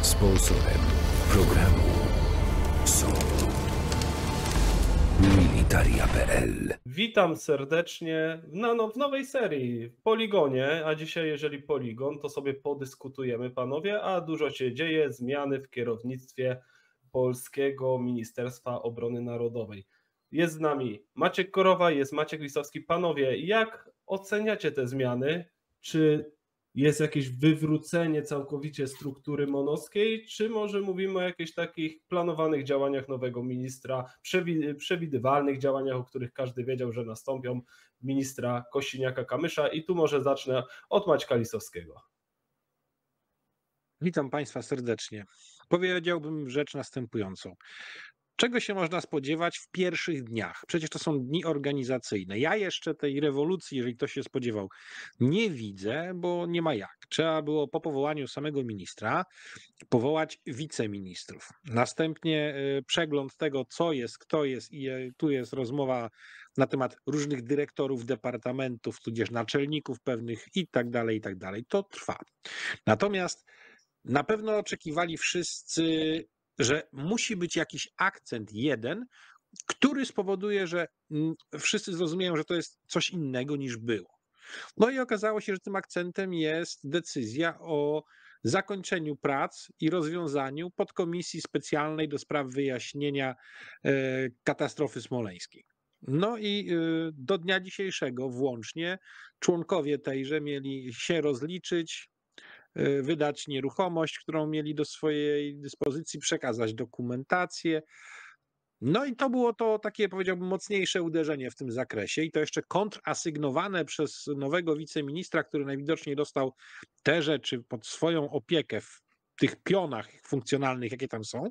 Sponsorem programu są Militaria.pl. Witam serdecznie w nowej serii w Poligonie, a dzisiaj jeżeli Poligon, to sobie podyskutujemy, panowie, a dużo się dzieje, zmiany w kierownictwie Polskiego Ministerstwa Obrony Narodowej. Jest z nami Maciek Korowa, jest Maciek Lisowski. Panowie, jak oceniacie te zmiany? Czy jest jakieś wywrócenie całkowicie struktury monowskiej, czy może mówimy o jakichś takich planowanych działaniach nowego ministra, przewidywalnych działaniach, o których każdy wiedział, że nastąpią, ministra Kosiniaka-Kamysza? I tu może zacznę od Maćka Lisowskiego. Witam Państwa serdecznie. Powiedziałbym rzecz następującą. Czego się można spodziewać w pierwszych dniach? Przecież to są dni organizacyjne. Ja jeszcze tej rewolucji, jeżeli ktoś się spodziewał, nie widzę, bo nie ma jak. Trzeba było po powołaniu samego ministra powołać wiceministrów. Następnie przegląd tego, co jest, kto jest i tu jest rozmowa na temat różnych dyrektorów departamentów, tudzież naczelników pewnych i tak dalej, i tak dalej. To trwa. Natomiast na pewno oczekiwali wszyscy, że musi być jakiś akcent jeden, który spowoduje, że wszyscy zrozumieją, że to jest coś innego niż było. No i okazało się, że tym akcentem jest decyzja o zakończeniu prac i rozwiązaniu podkomisji specjalnej do spraw wyjaśnienia katastrofy smoleńskiej. No i do dnia dzisiejszego włącznie członkowie tejże mieli się rozliczyć, wydać nieruchomość, którą mieli do swojej dyspozycji, przekazać dokumentację. No i to było to takie, powiedziałbym, mocniejsze uderzenie w tym zakresie i to jeszcze kontrasygnowane przez nowego wiceministra, który najwidoczniej dostał te rzeczy pod swoją opiekę w tych pionach funkcjonalnych, jakie tam są.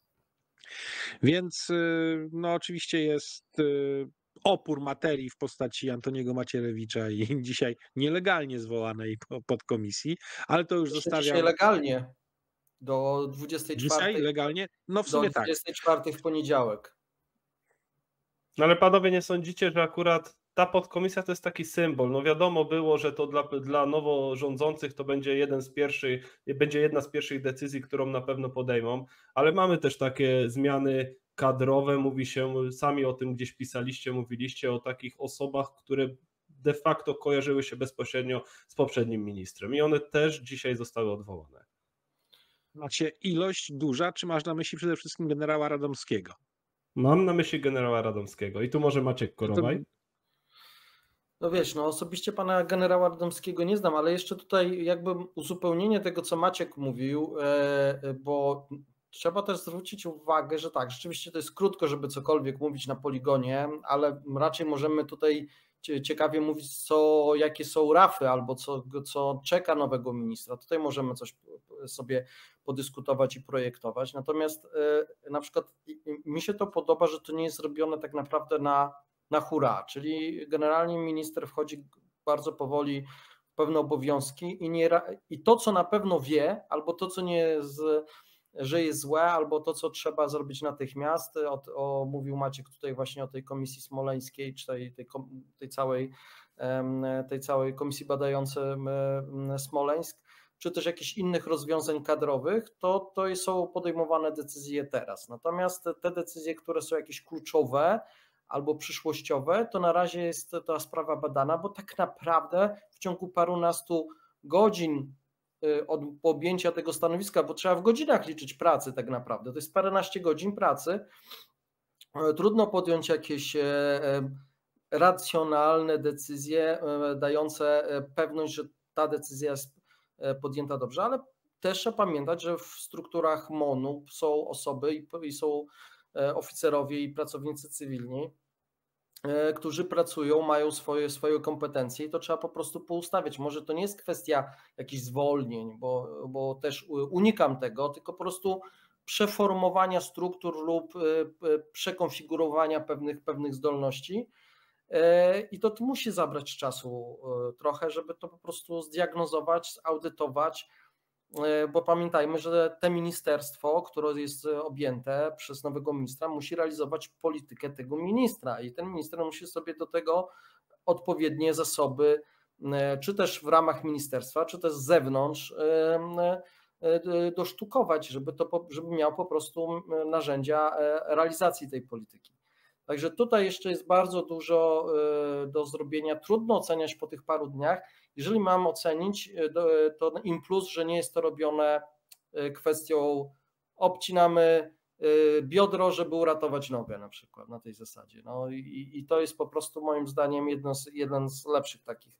Więc no oczywiście jest opór materii w postaci Antoniego Macierewicza i dzisiaj nielegalnie zwołanej podkomisji, ale to już zostawiam... Dzisiaj legalnie, do 24. Dzisiaj legalnie? No w sumie do 24 w poniedziałek. No ale panowie, nie sądzicie, że akurat ta podkomisja to jest taki symbol? No wiadomo było, że to dla nowo rządzących to będzie jedna z pierwszych decyzji, którą na pewno podejmą, ale mamy też takie zmiany kadrowe, mówi się, sami o tym gdzieś pisaliście, mówiliście o takich osobach, które de facto kojarzyły się bezpośrednio z poprzednim ministrem i one też dzisiaj zostały odwołane. Macie ilość duża, czy masz na myśli przede wszystkim generała Radomskiego? Mam na myśli generała Radomskiego i tu może Maciek Korowaj. No wiesz, no osobiście pana generała Radomskiego nie znam, ale jeszcze tutaj jakby uzupełnienie tego, co Maciek mówił, bo trzeba też zwrócić uwagę, że tak, rzeczywiście to jest krótko, żeby cokolwiek mówić na Poligonie, ale raczej możemy tutaj ciekawie mówić, jakie są rafy albo co czeka nowego ministra. Tutaj możemy coś sobie podyskutować i projektować. Natomiast na przykład mi się to podoba, że to nie jest robione tak naprawdę na hura, czyli generalnie minister wchodzi bardzo powoli w pewne obowiązki i to, co na pewno wie, albo to, co nie jest, że jest złe, albo to, co trzeba zrobić natychmiast. Mówił Maciek tutaj właśnie o tej komisji smoleńskiej, czy tej całej komisji badającej Smoleńsk, czy też jakichś innych rozwiązań kadrowych, to są podejmowane decyzje teraz. Natomiast te decyzje, które są jakieś kluczowe albo przyszłościowe, to na razie jest ta sprawa badana, bo tak naprawdę w ciągu parunastu godzin od objęcia tego stanowiska, bo trzeba w godzinach liczyć pracy tak naprawdę, to jest paręnaście godzin pracy, trudno podjąć jakieś racjonalne decyzje dające pewność, że ta decyzja jest podjęta dobrze, ale też trzeba pamiętać, że w strukturach MON-u są osoby i są oficerowie i pracownicy cywilni, którzy pracują, mają swoje kompetencje i to trzeba po prostu poustawiać. Może to nie jest kwestia jakichś zwolnień, bo też unikam tego, tylko po prostu przeformowania struktur lub przekonfigurowania pewnych zdolności i to musi zabrać czasu trochę, żeby to po prostu zdiagnozować, zaudytować, bo pamiętajmy, że te ministerstwo, które jest objęte przez nowego ministra, musi realizować politykę tego ministra i ten minister musi sobie do tego odpowiednie zasoby, czy też w ramach ministerstwa, czy też z zewnątrz dosztukować, żeby miał po prostu narzędzia realizacji tej polityki. Także tutaj jeszcze jest bardzo dużo do zrobienia. Trudno oceniać po tych paru dniach. Jeżeli mam ocenić, to im plus, że nie jest to robione kwestią obcinamy biodro, żeby uratować nogę na przykład na tej zasadzie. No i to jest po prostu moim zdaniem jeden z lepszych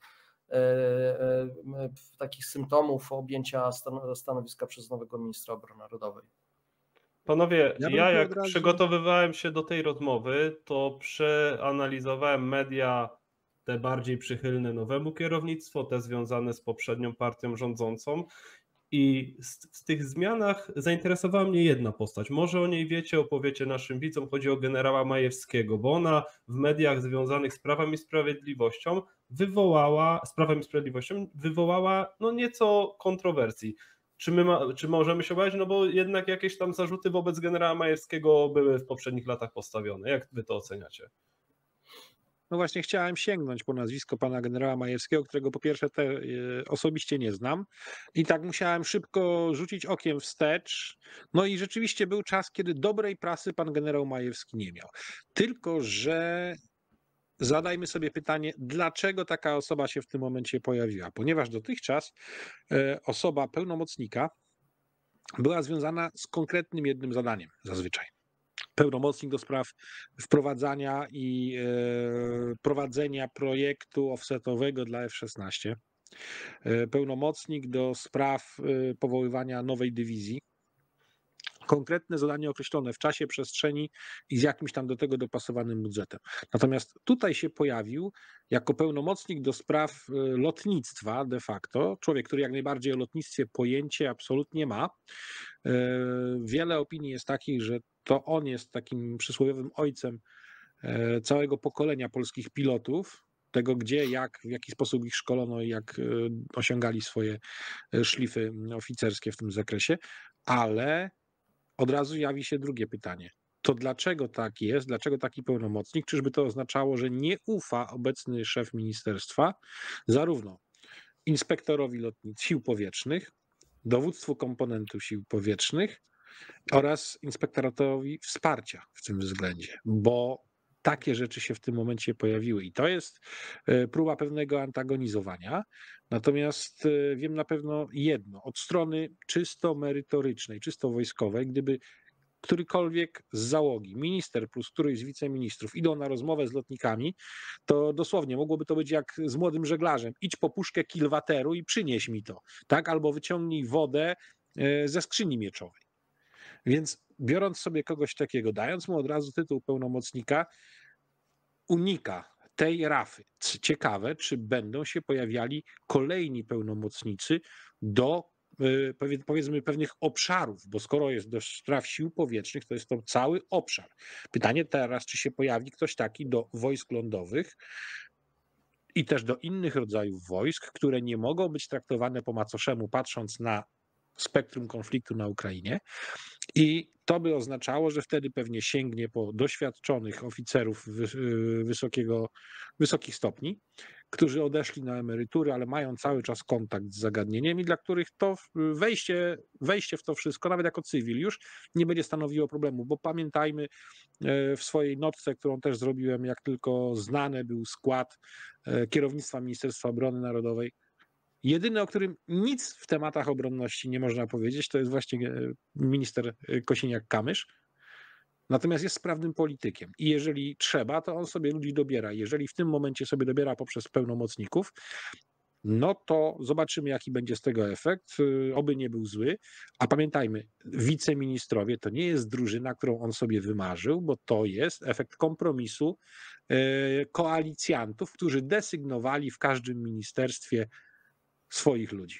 takich symptomów objęcia stanowiska przez nowego ministra obrony narodowej. Panowie, ja jak od razu... przygotowywałem się do tej rozmowy, to przeanalizowałem media te bardziej przychylne nowemu kierownictwu, te związane z poprzednią partią rządzącą i w tych zmianach zainteresowała mnie jedna postać. Może o niej wiecie, opowiecie naszym widzom. Chodzi o generała Majewskiego, bo ona w mediach związanych z Prawem i Sprawiedliwością wywołała no nieco kontrowersji. Czy możemy się obawiać? No bo jednak jakieś tam zarzuty wobec generała Majewskiego były w poprzednich latach postawione. Jak wy to oceniacie? No właśnie chciałem sięgnąć po nazwisko pana generała Majewskiego, którego po pierwsze osobiście nie znam i tak musiałem szybko rzucić okiem wstecz. No i rzeczywiście był czas, kiedy dobrej prasy pan generał Majewski nie miał. Tylko że zadajmy sobie pytanie, dlaczego taka osoba się w tym momencie pojawiła? Ponieważ dotychczas osoba pełnomocnika była związana z konkretnym jednym zadaniem zazwyczaj. Pełnomocnik do spraw wprowadzania i prowadzenia projektu offsetowego dla F-16, pełnomocnik do spraw powoływania nowej dywizji. Konkretne zadanie określone w czasie, przestrzeni i z jakimś tam do tego dopasowanym budżetem. Natomiast tutaj się pojawił jako pełnomocnik do spraw lotnictwa de facto, człowiek, który jak najbardziej o lotnictwie pojęcie absolutnie ma. Wiele opinii jest takich, że to on jest takim przysłowiowym ojcem całego pokolenia polskich pilotów, tego gdzie, jak, w jaki sposób ich szkolono i jak osiągali swoje szlify oficerskie w tym zakresie, ale od razu jawi się drugie pytanie. To dlaczego tak jest? Dlaczego taki pełnomocnik? Czyżby to oznaczało, że nie ufa obecny szef ministerstwa zarówno inspektorowi lotnictw sił powietrznych, dowództwu komponentu sił powietrznych oraz inspektoratowi wsparcia w tym względzie, bo takie rzeczy się w tym momencie pojawiły i to jest próba pewnego antagonizowania. Natomiast wiem na pewno jedno, od strony czysto merytorycznej, czysto wojskowej, gdyby którykolwiek z załogi, minister plus któryś z wiceministrów idą na rozmowę z lotnikami, to dosłownie mogłoby to być jak z młodym żeglarzem. Idź po puszkę kilwateru i przynieś mi to, tak? Albo wyciągnij wodę ze skrzyni mieczowej. Więc biorąc sobie kogoś takiego, dając mu od razu tytuł pełnomocnika, unika tej rafy. Ciekawe, czy będą się pojawiali kolejni pełnomocnicy do powiedzmy pewnych obszarów, bo skoro jest do spraw sił powietrznych, to jest to cały obszar. Pytanie teraz, czy się pojawi ktoś taki do wojsk lądowych i też do innych rodzajów wojsk, które nie mogą być traktowane po macoszemu, patrząc na spektrum konfliktu na Ukrainie. I to by oznaczało, że wtedy pewnie sięgnie po doświadczonych oficerów wysokich stopni, którzy odeszli na emerytury, ale mają cały czas kontakt z zagadnieniem i dla których to wejście w to wszystko, nawet jako cywil już, nie będzie stanowiło problemu, bo pamiętajmy, w swojej notce, którą też zrobiłem, jak tylko znany był skład kierownictwa Ministerstwa Obrony Narodowej, jedyny, o którym nic w tematach obronności nie można powiedzieć, to jest właśnie minister Kosiniak-Kamysz. Natomiast jest sprawnym politykiem i jeżeli trzeba, to on sobie ludzi dobiera. Jeżeli w tym momencie sobie dobiera poprzez pełnomocników, no to zobaczymy, jaki będzie z tego efekt. Oby nie był zły. A pamiętajmy, wiceministrowie to nie jest drużyna, którą on sobie wymarzył, bo to jest efekt kompromisu koalicjantów, którzy desygnowali w każdym ministerstwie swoich ludzi.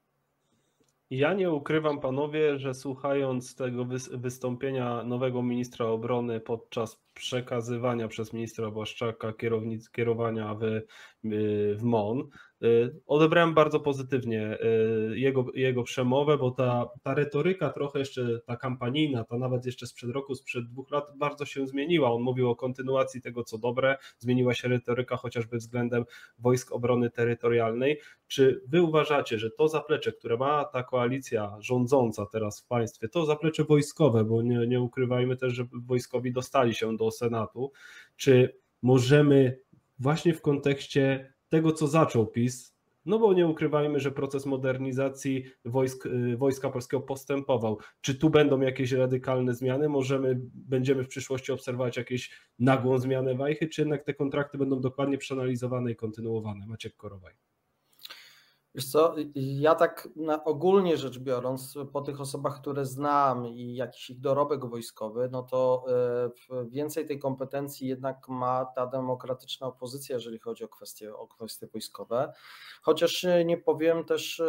Ja nie ukrywam, panowie, że słuchając tego wystąpienia nowego ministra obrony podczas przekazywania przez ministra Błaszczaka kierowania w MON, Odebrałem bardzo pozytywnie jego przemowę, bo ta retoryka trochę jeszcze, ta kampanijna, ta nawet jeszcze sprzed roku, sprzed 2 lat bardzo się zmieniła. On mówił o kontynuacji tego, co dobre, zmieniła się retoryka chociażby względem Wojsk Obrony Terytorialnej. Czy wy uważacie, że to zaplecze, które ma ta koalicja rządząca teraz w państwie, to zaplecze wojskowe, bo nie ukrywajmy też, że wojskowi dostali się do Senatu, czy możemy właśnie w kontekście tego, co zaczął PiS, no bo nie ukrywajmy, że proces modernizacji Wojska Polskiego postępował. Czy tu będą jakieś radykalne zmiany? Będziemy w przyszłości obserwować jakieś nagłą zmianę wajchy, czy jednak te kontrakty będą dokładnie przeanalizowane i kontynuowane? Maciek Korowaj. Wiesz co, ja tak ogólnie rzecz biorąc, po tych osobach, które znam i jakiś ich dorobek wojskowy, no to więcej tej kompetencji jednak ma ta demokratyczna opozycja, jeżeli chodzi o kwestie wojskowe. Chociaż nie powiem też,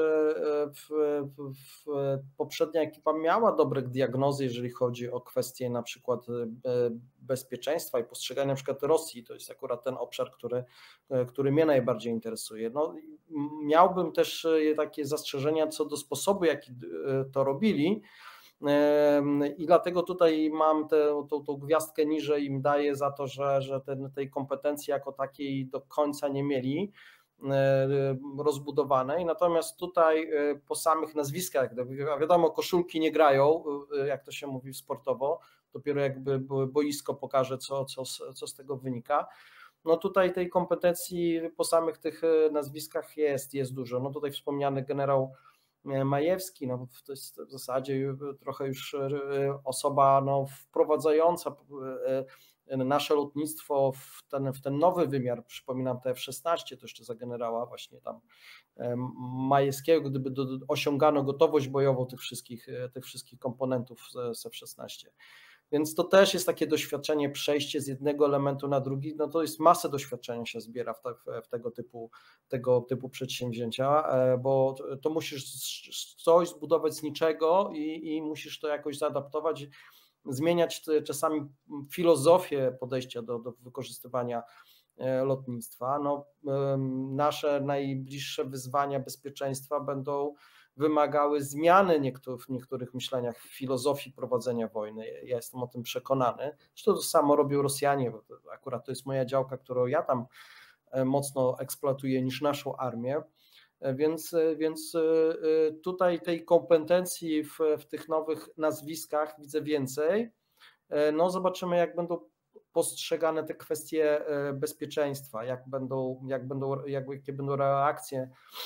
poprzednia ekipa miała dobre diagnozy, jeżeli chodzi o kwestie na przykład bezpieczeństwa i postrzegania na przykład Rosji. To jest akurat ten obszar, który mnie najbardziej interesuje. No, miałbym też takie zastrzeżenia co do sposobu, jaki to robili, i dlatego tutaj mam tą gwiazdkę niżej im daję za to, że tej kompetencji jako takiej do końca nie mieli rozbudowanej, natomiast tutaj po samych nazwiskach, wiadomo, koszulki nie grają, jak to się mówi sportowo, dopiero jakby boisko pokaże, co z tego wynika. No tutaj tej kompetencji po samych tych nazwiskach jest dużo. No tutaj wspomniany generał Majewski, no to jest w zasadzie trochę już osoba wprowadzająca nasze lotnictwo w ten nowy wymiar. Przypominam te F-16, to jeszcze za generała właśnie tam Majewskiego, gdyby osiągano gotowość bojową tych wszystkich komponentów z F-16. Więc to też jest takie doświadczenie, przejście z jednego elementu na drugi, no to jest masę doświadczenia się zbiera w tego typu przedsięwzięcia, bo to musisz coś zbudować z niczego i musisz to jakoś zaadaptować, zmieniać czasami filozofię podejścia do wykorzystywania lotnictwa. No, nasze najbliższe wyzwania bezpieczeństwa będą wymagały zmiany w niektórych myśleniach, w filozofii prowadzenia wojny. Ja jestem o tym przekonany. Zresztą to samo robią Rosjanie, bo akurat to jest moja działka, którą ja tam mocno eksploatuję niż naszą armię. Więc tutaj tej kompetencji w tych nowych nazwiskach widzę więcej. No zobaczymy, jak będą postrzegane te kwestie bezpieczeństwa, jakie będą reakcje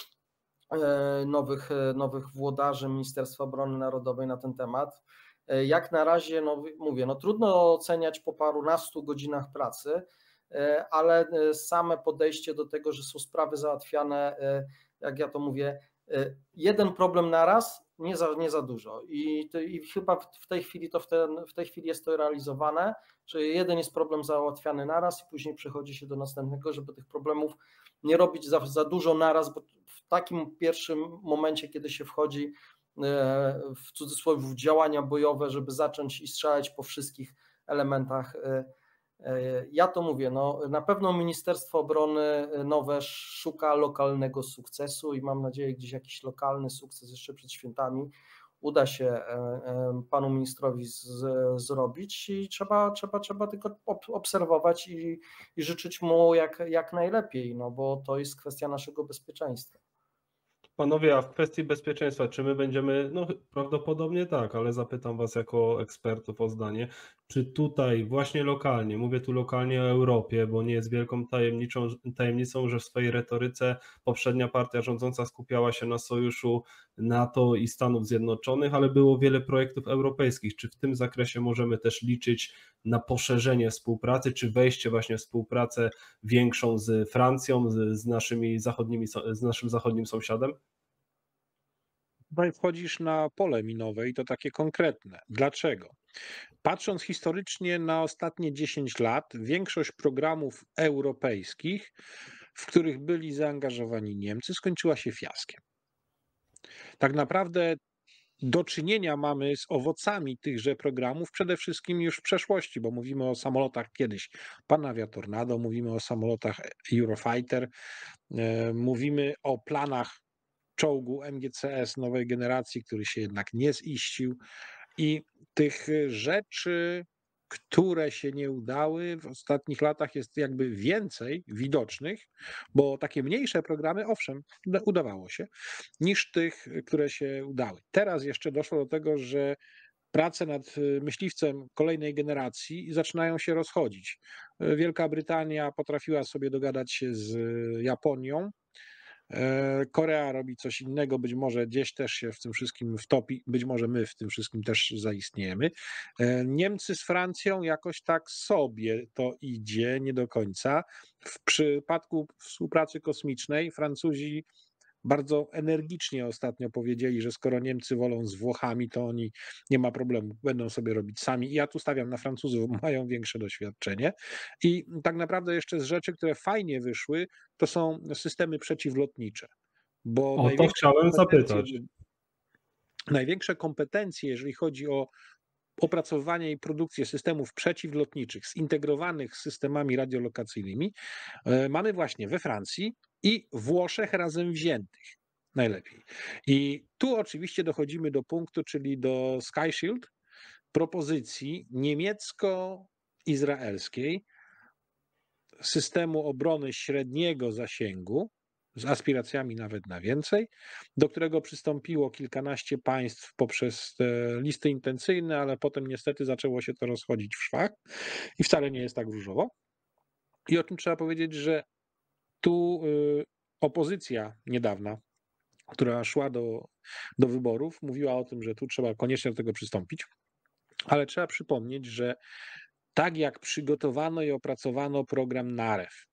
nowych włodarzy Ministerstwa Obrony Narodowej na ten temat. Jak na razie, mówię, trudno oceniać po parunastu godzinach pracy, ale same podejście do tego, że są sprawy załatwiane, jak ja to mówię, jeden problem naraz, nie za dużo. I chyba w tej chwili jest to realizowane, że jeden jest problem załatwiany naraz i później przechodzi się do następnego, żeby tych problemów nie robić za dużo naraz, bo w takim pierwszym momencie, kiedy się wchodzi w cudzysłowie w działania bojowe, żeby zacząć i strzelać po wszystkich elementach. Ja to mówię, na pewno Ministerstwo Obrony nowe szuka lokalnego sukcesu i mam nadzieję, gdzieś jakiś lokalny sukces jeszcze przed świętami uda się panu ministrowi zrobić i trzeba tylko obserwować i życzyć mu jak najlepiej, bo to jest kwestia naszego bezpieczeństwa. Panowie, a w kwestii bezpieczeństwa, czy my będziemy, prawdopodobnie tak, ale zapytam was jako ekspertów o zdanie, czy tutaj właśnie lokalnie, mówię tu lokalnie o Europie, bo nie jest wielką tajemnicą, że w swojej retoryce poprzednia partia rządząca skupiała się na sojuszu NATO i Stanów Zjednoczonych, ale było wiele projektów europejskich. Czy w tym zakresie możemy też liczyć na poszerzenie współpracy, czy wejście właśnie w współpracę większą z Francją, z naszym zachodnim sąsiadem? Tutaj wchodzisz na pole minowe i to takie konkretne. Dlaczego? Patrząc historycznie na ostatnie 10 lat, większość programów europejskich, w których byli zaangażowani Niemcy, skończyła się fiaskiem. Tak naprawdę do czynienia mamy z owocami tychże programów, przede wszystkim już w przeszłości, bo mówimy o samolotach kiedyś Panavia Tornado, mówimy o samolotach Eurofighter, mówimy o planach czołgu MGCS nowej generacji, który się jednak nie ziścił i tych rzeczy, które się nie udały w ostatnich latach jest jakby więcej widocznych, bo takie mniejsze programy, owszem, udawało się, niż tych, które się udały. Teraz jeszcze doszło do tego, że prace nad myśliwcem kolejnej generacji zaczynają się rozchodzić. Wielka Brytania potrafiła sobie dogadać się z Japonią, Korea robi coś innego, być może gdzieś też się w tym wszystkim wtopi, być może my w tym wszystkim też zaistniejemy. Niemcy z Francją jakoś tak sobie to idzie, nie do końca. W przypadku współpracy kosmicznej Francuzi bardzo energicznie ostatnio powiedzieli, że skoro Niemcy wolą z Włochami, to oni nie ma problemu, będą sobie robić sami. I ja tu stawiam na Francuzów, mają większe doświadczenie. I tak naprawdę jeszcze z rzeczy, które fajnie wyszły, to są systemy przeciwlotnicze. Bo O to chciałem zapytać. Największe kompetencje, jeżeli chodzi o opracowywanie i produkcję systemów przeciwlotniczych zintegrowanych z systemami radiolokacyjnymi mamy właśnie we Francji i Włoszech razem wziętych najlepiej. I tu oczywiście dochodzimy do punktu, czyli do Sky Shield, propozycji niemiecko-izraelskiej systemu obrony średniego zasięgu, z aspiracjami nawet na więcej, do którego przystąpiło kilkanaście państw poprzez te listy intencyjne, ale potem niestety zaczęło się to rozchodzić w szwach i wcale nie jest tak różowo. I o tym trzeba powiedzieć, że tu opozycja niedawna, która szła do wyborów, mówiła o tym, że tu trzeba koniecznie do tego przystąpić, ale trzeba przypomnieć, że tak jak przygotowano i opracowano program NAREW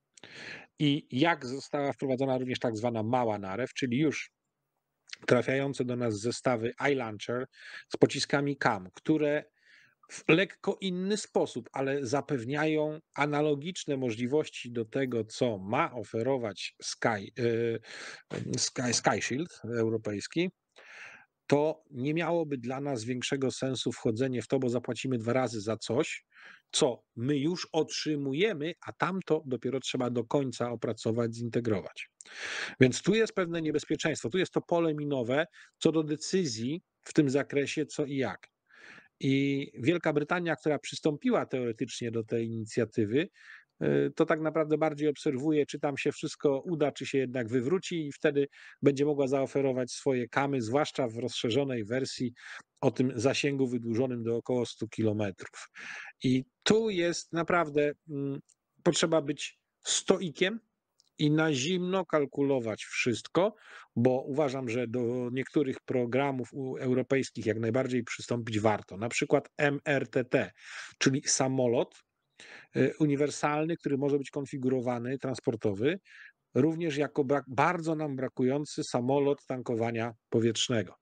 i jak została wprowadzona również tak zwana mała NAREW, czyli już trafiające do nas zestawy iLauncher z pociskami KAM, które w lekko inny sposób, ale zapewniają analogiczne możliwości do tego, co ma oferować Sky Shield europejski, to nie miałoby dla nas większego sensu wchodzenie w to, bo zapłacimy 2 razy za coś, co my już otrzymujemy, a tamto dopiero trzeba do końca opracować, zintegrować. Więc tu jest pewne niebezpieczeństwo, tu jest to pole minowe co do decyzji w tym zakresie, co i jak. I Wielka Brytania, która przystąpiła teoretycznie do tej inicjatywy, to tak naprawdę bardziej obserwuje, czy tam się wszystko uda, czy się jednak wywróci i wtedy będzie mogła zaoferować swoje kamy, zwłaszcza w rozszerzonej wersji o tym zasięgu wydłużonym do około 100 kilometrów. I tu jest naprawdę potrzeba być stoikiem i na zimno kalkulować wszystko, bo uważam, że do niektórych programów europejskich jak najbardziej przystąpić warto. Na przykład MRTT, czyli samolot uniwersalny, który może być konfigurowany, transportowy, również jako bardzo nam brakujący samolot tankowania powietrznego.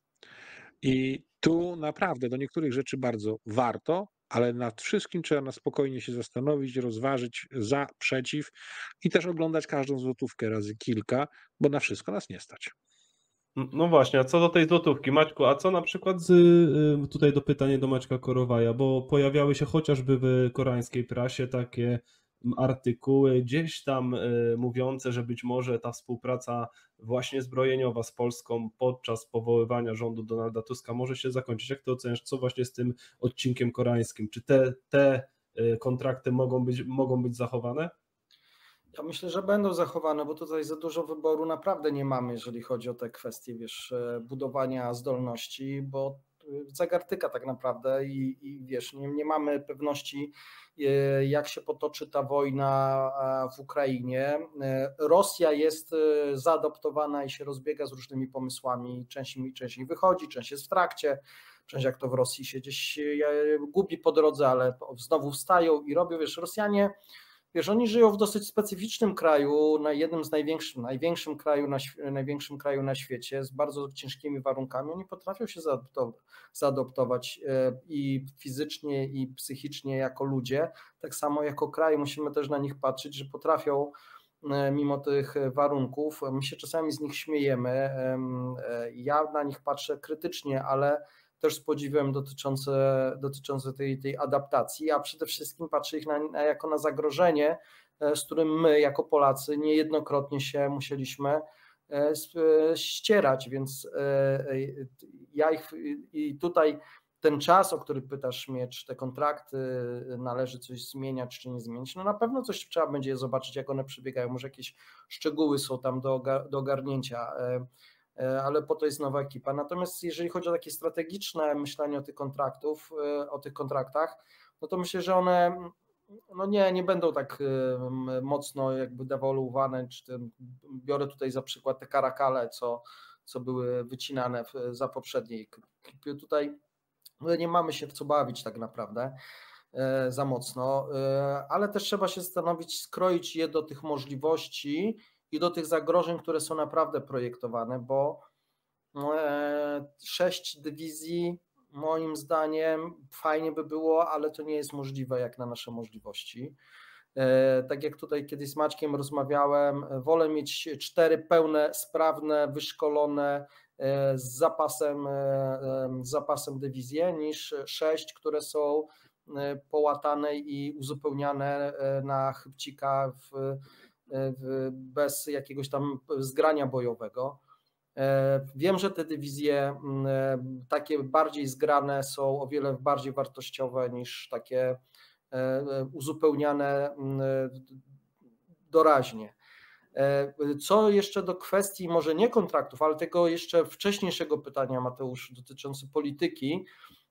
I tu naprawdę do niektórych rzeczy bardzo warto, ale nad wszystkim trzeba na spokojnie się zastanowić, rozważyć za, przeciw i też oglądać każdą złotówkę razy kilka, bo na wszystko nas nie stać. No właśnie, a co do tej złotówki, Maćku, a co na przykład tutaj do pytania do Maćka Korowaja, bo pojawiały się chociażby w koreańskiej prasie takie artykuły gdzieś tam mówiące, że być może ta współpraca właśnie zbrojeniowa z Polską podczas powoływania rządu Donalda Tuska może się zakończyć. Jak ty oceniasz, co właśnie z tym odcinkiem koreańskim? Czy te kontrakty mogą być zachowane? Ja myślę, że będą zachowane, bo tutaj za dużo wyboru naprawdę nie mamy, jeżeli chodzi o te kwestie, budowania zdolności, bo zagartyka tak naprawdę i wiesz, nie mamy pewności, jak się potoczy ta wojna w Ukrainie. Rosja jest zaadoptowana i się rozbiega z różnymi pomysłami, część wychodzi, część jest w trakcie, część jak to w Rosji się gdzieś gubi po drodze, ale znowu wstają i robią, Rosjanie. Oni żyją w dosyć specyficznym kraju, na jednym z największym kraju na świecie, z bardzo ciężkimi warunkami. Oni potrafią się zaadoptować i fizycznie, i psychicznie jako ludzie, tak samo jako kraj musimy też na nich patrzeć, że potrafią mimo tych warunków. My się czasami z nich śmiejemy. Ja na nich patrzę krytycznie, ale też z podziwem dotyczące tej adaptacji, a przede wszystkim patrzę ich jako na zagrożenie, z którym my jako Polacy niejednokrotnie się musieliśmy ścierać, więc ja i tutaj ten czas, o który pytasz mnie, czy te kontrakty należy coś zmieniać, czy nie zmienić, no na pewno coś trzeba będzie zobaczyć, jak one przebiegają, może jakieś szczegóły są tam do ogarnięcia, ale po to jest nowa ekipa. Natomiast jeżeli chodzi o takie strategiczne myślenie o tych kontraktach, no to myślę, że one no nie będą tak mocno jakby dewaluowane, biorę tutaj za przykład te karakale, co były wycinane za poprzedniej. Tutaj nie mamy się w co bawić tak naprawdę za mocno, ale też trzeba się zastanowić, skroić je do tych możliwości i do tych zagrożeń, które są naprawdę projektowane, bo 6 dywizji moim zdaniem fajnie by było, ale to nie jest możliwe jak na nasze możliwości. Tak jak tutaj kiedyś z Maćkiem rozmawiałem, wolę mieć 4 pełne, sprawne, wyszkolone z zapasem dywizje niż 6, które są połatane i uzupełniane na chybcika bez jakiegoś tam zgrania bojowego. Wiem, że te dywizje takie bardziej zgrane są o wiele bardziej wartościowe niż takie uzupełniane doraźnie. Co jeszcze do kwestii może nie kontraktów, ale tego jeszcze wcześniejszego pytania, Mateusz, dotyczący polityki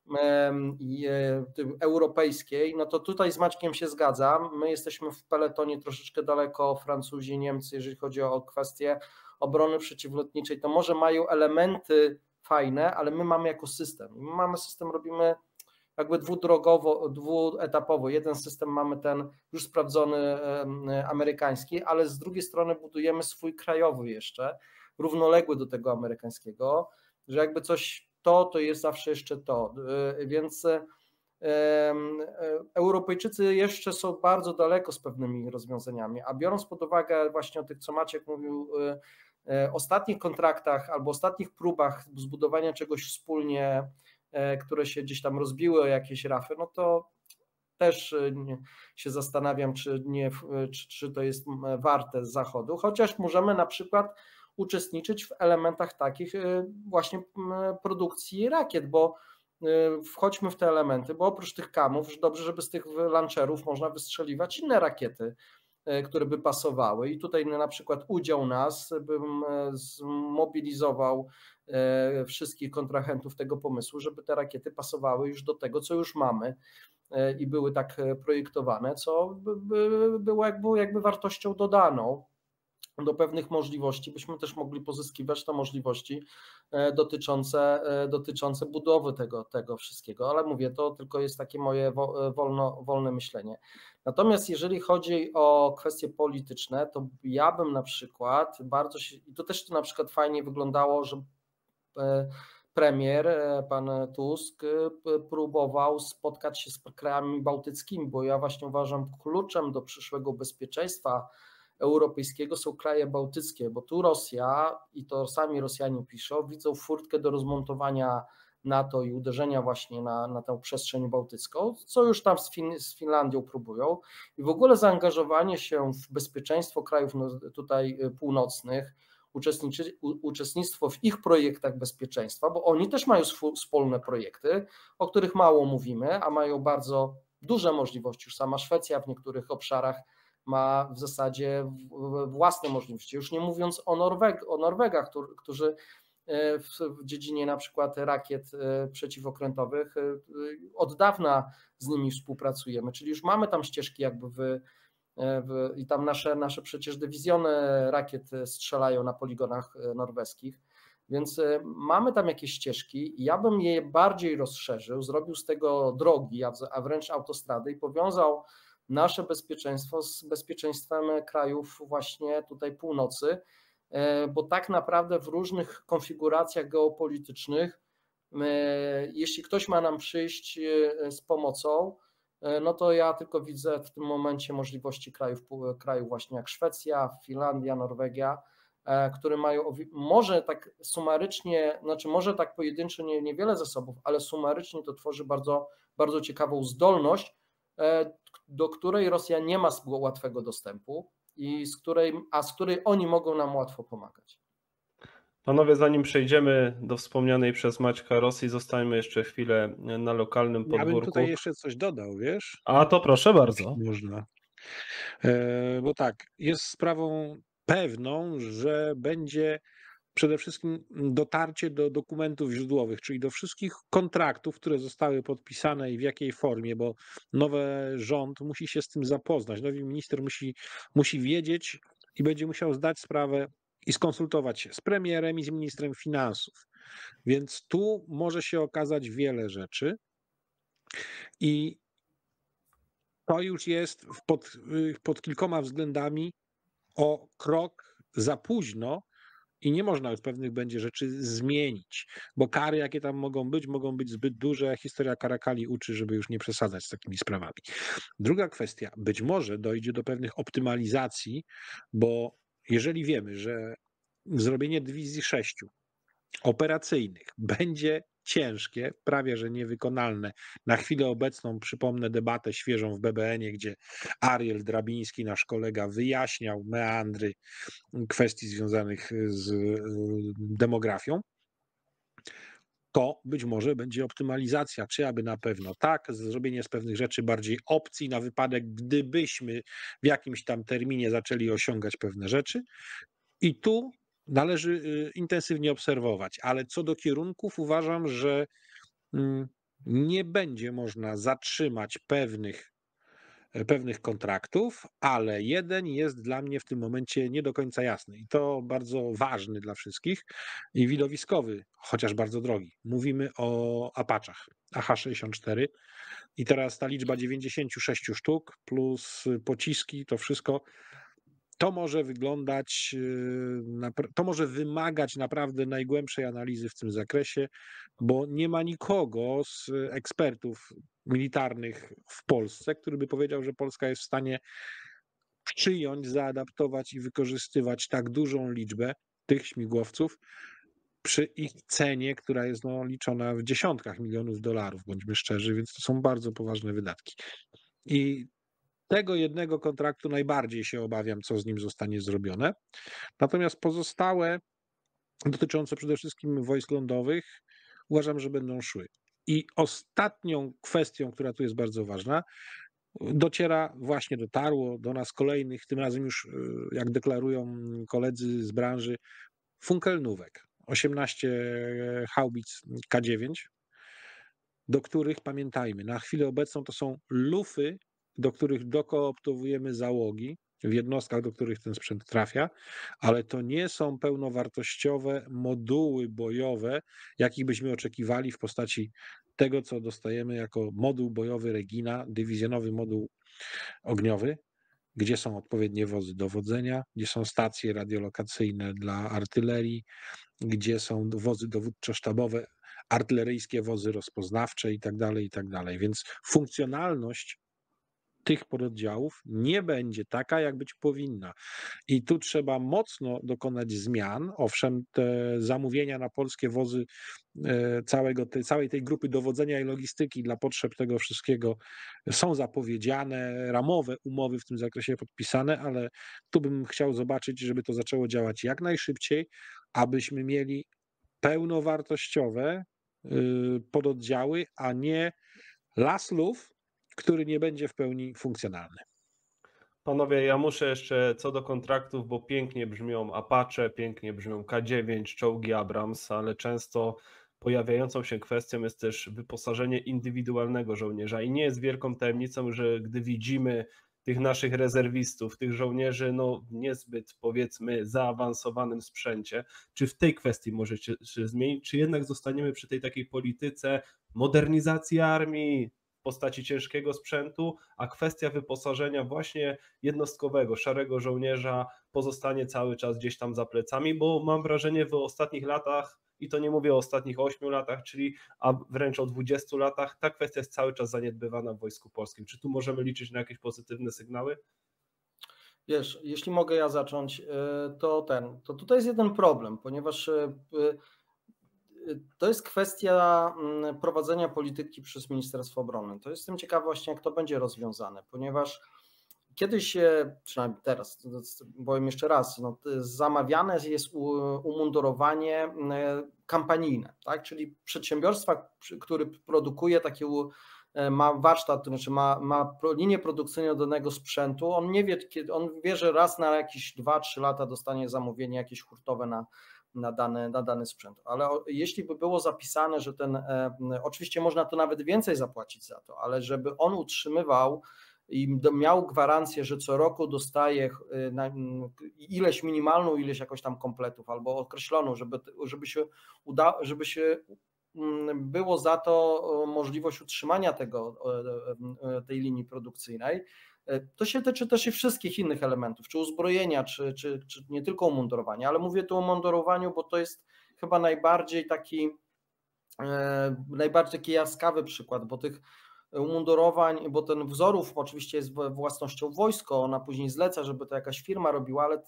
europejskiej, no to tutaj z Maćkiem się zgadzam. My jesteśmy w peletonie troszeczkę daleko, Francuzi, Niemcy, jeżeli chodzi o kwestie obrony przeciwlotniczej, to może mają elementy fajne, ale my mamy jako system. My mamy system, robimy jakby dwuetapowo. Jeden system mamy ten już sprawdzony amerykański, ale z drugiej strony budujemy swój krajowy jeszcze, równoległy do tego amerykańskiego, że jakby coś to jest zawsze jeszcze to. Więc Europejczycy jeszcze są bardzo daleko z pewnymi rozwiązaniami, a biorąc pod uwagę właśnie o tych, co Maciek mówił, ostatnich kontraktach albo ostatnich próbach zbudowania czegoś wspólnie, które się gdzieś tam rozbiły o jakieś rafy, no to też się zastanawiam, czy to jest warte zachodu, chociaż możemy na przykład uczestniczyć w elementach takich właśnie produkcji rakiet, bo wchodźmy w te elementy, bo oprócz tych kamów, dobrze, żeby z tych launcherów można wystrzeliwać inne rakiety, które by pasowały i tutaj na przykład udział nas bym zmobilizował wszystkich kontrahentów tego pomysłu, żeby te rakiety pasowały już do tego, co już mamy i były tak projektowane, co było jakby wartością dodaną do pewnych możliwości, byśmy też mogli pozyskiwać te możliwości dotyczące budowy tego wszystkiego, ale mówię, to tylko jest takie moje wolne myślenie. Natomiast jeżeli chodzi o kwestie polityczne, to ja bym na przykład i to też na przykład fajnie wyglądało, że premier, pan Tusk, próbował spotkać się z krajami bałtyckimi, bo ja właśnie uważam, kluczem do przyszłego bezpieczeństwa europejskiego są kraje bałtyckie, bo tu Rosja, i to sami Rosjanie piszą, widzą furtkę do rozmontowania NATO i uderzenia właśnie na tę przestrzeń bałtycką, co już tam z Finlandią próbują i w ogóle zaangażowanie się w bezpieczeństwo krajów tutaj północnych, uczestnictwo w ich projektach bezpieczeństwa, bo oni też mają wspólne projekty, o których mało mówimy, a mają bardzo duże możliwości. Już sama Szwecja w niektórych obszarach ma w zasadzie własne możliwości, już nie mówiąc o Norwegach, którzy w dziedzinie na przykład rakiet przeciwokrętowych od dawna z nimi współpracujemy, czyli już mamy tam ścieżki jakby i tam nasze przecież dywizjony rakiet strzelają na poligonach norweskich, więc mamy tam jakieś ścieżki i ja bym je bardziej rozszerzył, zrobił z tego drogi, a wręcz autostrady i powiązał nasze bezpieczeństwo z bezpieczeństwem krajów właśnie tutaj północy, bo tak naprawdę w różnych konfiguracjach geopolitycznych, jeśli ktoś ma nam przyjść z pomocą, no to ja tylko widzę w tym momencie możliwości krajów właśnie jak Szwecja, Finlandia, Norwegia, które mają może tak sumarycznie, znaczy może tak pojedynczo niewiele zasobów, ale sumarycznie to tworzy bardzo, bardzo ciekawą zdolność, do której Rosja nie ma łatwego dostępu i z której oni mogą nam łatwo pomagać. Panowie, zanim przejdziemy do wspomnianej przez Maćka Rosji, zostańmy jeszcze chwilę na lokalnym podwórku. Ja bym tutaj jeszcze coś dodał, wiesz? A to proszę bardzo. Można. Bo tak, jest sprawą pewną, że będzie przede wszystkim dotarcie do dokumentów źródłowych, czyli do wszystkich kontraktów, które zostały podpisane i w jakiej formie, bo nowy rząd musi się z tym zapoznać. Nowy minister musi wiedzieć i będzie musiał zdać sprawę i skonsultować się z premierem i z ministrem finansów. Więc tu może się okazać wiele rzeczy i to już jest pod kilkoma względami o krok za późno i nie można już pewnych będzie rzeczy zmienić, bo kary, jakie tam mogą być zbyt duże. Historia Karakali uczy, żeby już nie przesadzać z takimi sprawami. Druga kwestia, być może dojdzie do pewnych optymalizacji, bo jeżeli wiemy, że zrobienie dywizji 6 operacyjnych będzie ciężkie, prawie że niewykonalne. Na chwilę obecną przypomnę debatę świeżą w BBN-ie, gdzie Ariel Drabiński, nasz kolega, wyjaśniał meandry kwestii związanych z demografią. To być może będzie optymalizacja, czy aby na pewno tak, zrobienie z pewnych rzeczy bardziej opcji na wypadek, gdybyśmy w jakimś tam terminie zaczęli osiągać pewne rzeczy. I tu należy intensywnie obserwować, ale co do kierunków uważam, że nie będzie można zatrzymać pewnych kontraktów, ale jeden jest dla mnie w tym momencie nie do końca jasny i to bardzo ważny dla wszystkich i widowiskowy, chociaż bardzo drogi. Mówimy o Apachach, AH-64 i teraz ta liczba 96 sztuk plus pociski, to wszystko. To może wyglądać, to może wymagać naprawdę najgłębszej analizy w tym zakresie, bo nie ma nikogo z ekspertów militarnych w Polsce, który by powiedział, że Polska jest w stanie przyjąć, zaadaptować i wykorzystywać tak dużą liczbę tych śmigłowców przy ich cenie, która jest liczona w dziesiątkach milionów dolarów, bądźmy szczerzy, więc to są bardzo poważne wydatki. I tego jednego kontraktu najbardziej się obawiam, co z nim zostanie zrobione. Natomiast pozostałe, dotyczące przede wszystkim wojsk lądowych, uważam, że będą szły. I ostatnią kwestią, która tu jest bardzo ważna, dotarło do nas kolejnych, tym razem już, jak deklarują koledzy z branży, funkelnówek. 18 haubic K9, do których, pamiętajmy, na chwilę obecną to są lufy, do których dokooptowujemy załogi w jednostkach, do których ten sprzęt trafia, ale to nie są pełnowartościowe moduły bojowe, jakich byśmy oczekiwali w postaci tego, co dostajemy jako moduł bojowy Regina, dywizjonowy moduł ogniowy, gdzie są odpowiednie wozy dowodzenia, gdzie są stacje radiolokacyjne dla artylerii, gdzie są wozy dowódczo-sztabowe, artyleryjskie wozy rozpoznawcze i tak dalej. Więc funkcjonalność tych pododdziałów nie będzie taka, jak być powinna. I tu trzeba mocno dokonać zmian. Owszem, te zamówienia na polskie wozy całej tej grupy dowodzenia i logistyki dla potrzeb tego wszystkiego są zapowiedziane, ramowe umowy w tym zakresie podpisane, ale tu bym chciał zobaczyć, żeby to zaczęło działać jak najszybciej, abyśmy mieli pełnowartościowe pododdziały, a nie las luf, który nie będzie w pełni funkcjonalny. Panowie, ja muszę jeszcze co do kontraktów, bo pięknie brzmią Apache, pięknie brzmią K9, czołgi Abrams, ale często pojawiającą się kwestią jest też wyposażenie indywidualnego żołnierza i nie jest wielką tajemnicą, że gdy widzimy tych naszych rezerwistów, tych żołnierzy w niezbyt, powiedzmy, zaawansowanym sprzęcie, czy w tej kwestii możecie się zmienić, czy jednak zostaniemy przy tej takiej polityce modernizacji armii, postaci ciężkiego sprzętu, a kwestia wyposażenia właśnie jednostkowego, szarego żołnierza pozostanie cały czas gdzieś tam za plecami, bo mam wrażenie w ostatnich latach i to nie mówię o ostatnich 8 latach, a wręcz o 20 latach, ta kwestia jest cały czas zaniedbywana w Wojsku Polskim. Czy tu możemy liczyć na jakieś pozytywne sygnały? Wiesz, jeśli mogę ja zacząć, to tutaj jest jeden problem, ponieważ to jest kwestia prowadzenia polityki przez Ministerstwo Obrony. To jestem ciekawy właśnie, jak to będzie rozwiązane, ponieważ kiedyś, przynajmniej teraz, powiem jeszcze raz, zamawiane jest umundurowanie kampanijne, tak? Czyli przedsiębiorstwa, który produkuje takie, ma warsztat, to znaczy ma linię produkcyjną danego sprzętu, on nie wie, on wie, że raz na jakieś 2-3 lata dostanie zamówienie jakieś hurtowe na dany sprzęt. Ale jeśli by było zapisane, że oczywiście można to nawet więcej zapłacić za to, ale żeby on utrzymywał i miał gwarancję, że co roku dostaje ileś minimalną ileś jakoś tam kompletów albo określoną, żeby się było za to możliwość utrzymania tej linii produkcyjnej. To się tyczy też i wszystkich innych elementów, czy uzbrojenia, czy nie tylko umundurowania, ale mówię tu o mundurowaniu, bo to jest chyba najbardziej taki jaskawy przykład, bo tych umundurowań, bo ten wzorów oczywiście jest własnością wojska, ona później zleca, żeby to jakaś firma robiła, ale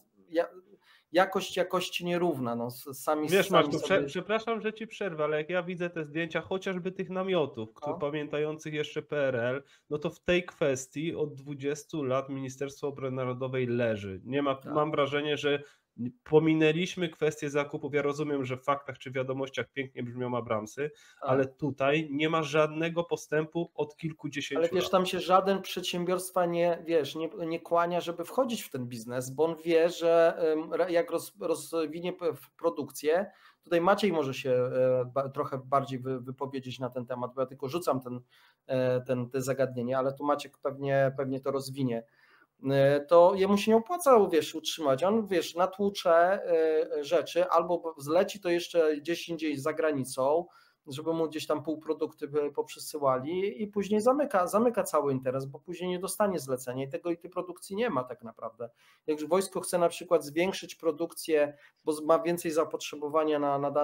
jakość jakości nierówna. No, Wiesz, Marku, przepraszam, że ci przerwę, ale jak ja widzę te zdjęcia chociażby tych namiotów, pamiętających jeszcze PRL, no to w tej kwestii od 20 lat Ministerstwo Obrony Narodowej leży. Mam wrażenie, że pominęliśmy kwestię zakupów. Ja rozumiem, że w faktach czy wiadomościach pięknie brzmią Abramsy, ale tutaj nie ma żadnego postępu od kilkudziesięciu lat. Ale wiesz, tam się żaden przedsiębiorstwa nie kłania, żeby wchodzić w ten biznes, bo on wie, że jak rozwinie produkcję, tutaj Maciej może się trochę bardziej wypowiedzieć na ten temat, bo ja tylko rzucam te zagadnienie, ale tu Maciek pewnie to rozwinie. To jemu się nie opłaca, wiesz, utrzymać. On, wiesz, natłucze rzeczy albo zleci to jeszcze gdzieś indziej za granicą, żeby mu gdzieś tam półprodukty poprzesyłali i później zamyka cały interes, bo później nie dostanie zlecenia i tej produkcji nie ma tak naprawdę. Jak wojsko chce na przykład zwiększyć produkcję, bo ma więcej zapotrzebowania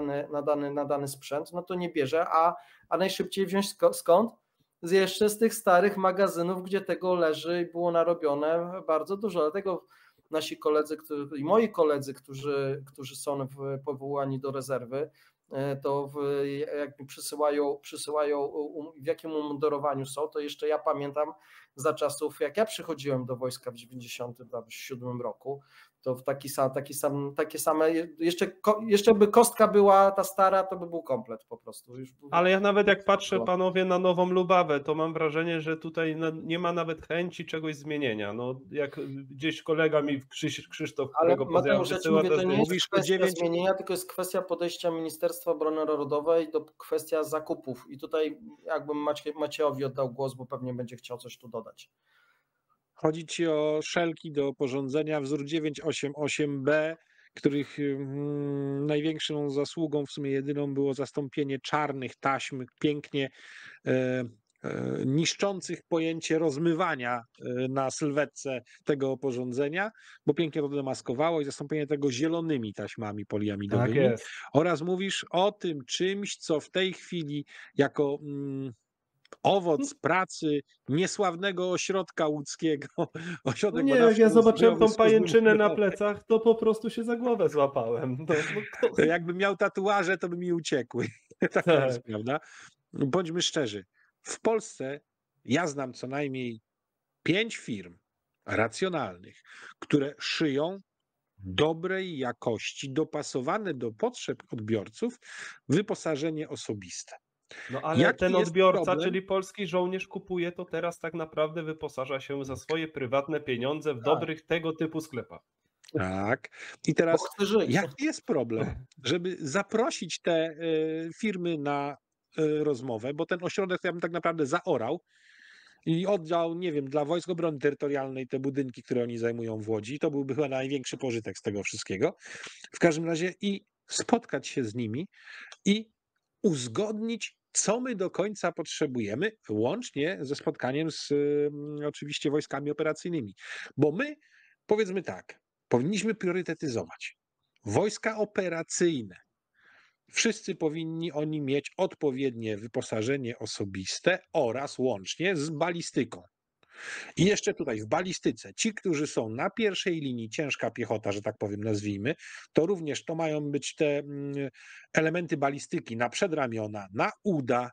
na dany sprzęt, no to nie bierze, a najszybciej wziąć skąd? Jeszcze z tych starych magazynów, gdzie tego leży i było narobione bardzo dużo. Dlatego nasi koledzy i moi koledzy, którzy są powołani do rezerwy, to jak mi przysyłają w jakim umundurowaniu są, to jeszcze ja pamiętam za czasów, jak ja przychodziłem do wojska w 1997 roku, to w takie same, jeszcze by kostka była ta stara, to by był komplet po prostu. Ale ja nawet jak patrzę, panowie, na nową Lubawę, to mam wrażenie, że tutaj nie ma nawet chęci czegoś zmienienia. No, jak gdzieś kolega mi, Krzysztof, którego pozdrawiam, wysyła, to nie jest kwestia zmienienia, tylko jest kwestia podejścia Ministerstwa Obrony Narodowej do kwestia zakupów. I tutaj jakbym Maciejowi oddał głos, bo pewnie będzie chciał coś tu dodać. Chodzi ci o szelki do porządzenia wzór 988B, których największą zasługą, w sumie jedyną, było zastąpienie czarnych taśm pięknie niszczących pojęcie rozmywania na sylwetce tego oporządzenia, bo pięknie to demaskowało, i zastąpienie tego zielonymi taśmami poliamidowymi. Tak jest. Oraz mówisz o tym czymś, co w tej chwili jako owoc pracy niesławnego ośrodka łódzkiego. Ośrodek jak ja zobaczyłem tą pajęczynę na plecach, to po prostu się za głowę złapałem. To jakbym miał tatuaże, to by mi uciekły. Tak jest, prawda? Bądźmy szczerzy. W Polsce ja znam co najmniej 5 firm racjonalnych, które szyją dobrej jakości, dopasowane do potrzeb odbiorców, wyposażenie osobiste. No ale ten odbiorca, czyli polski żołnierz, kupuje to teraz tak naprawdę, wyposaża się za swoje prywatne pieniądze w dobrych tego typu sklepach. Tak. I teraz jaki jest problem, żeby zaprosić te firmy na rozmowę, bo ten ośrodek ja bym tak naprawdę zaorał i oddał, nie wiem, dla Wojsk Obrony Terytorialnej te budynki, które oni zajmują w Łodzi. To byłby chyba największy pożytek z tego wszystkiego. W każdym razie i spotkać się z nimi i uzgodnić, co my do końca potrzebujemy, łącznie ze spotkaniem z oczywiście wojskami operacyjnymi. Bo my, powiedzmy tak, powinniśmy priorytetyzować wojska operacyjne Wszyscy powinni oni mieć odpowiednie wyposażenie osobiste oraz łącznie z balistyką. I jeszcze tutaj w balistyce, ci, którzy są na pierwszej linii, ciężka piechota, że tak powiem, nazwijmy, to również to mają być te elementy balistyki na przedramiona, na uda,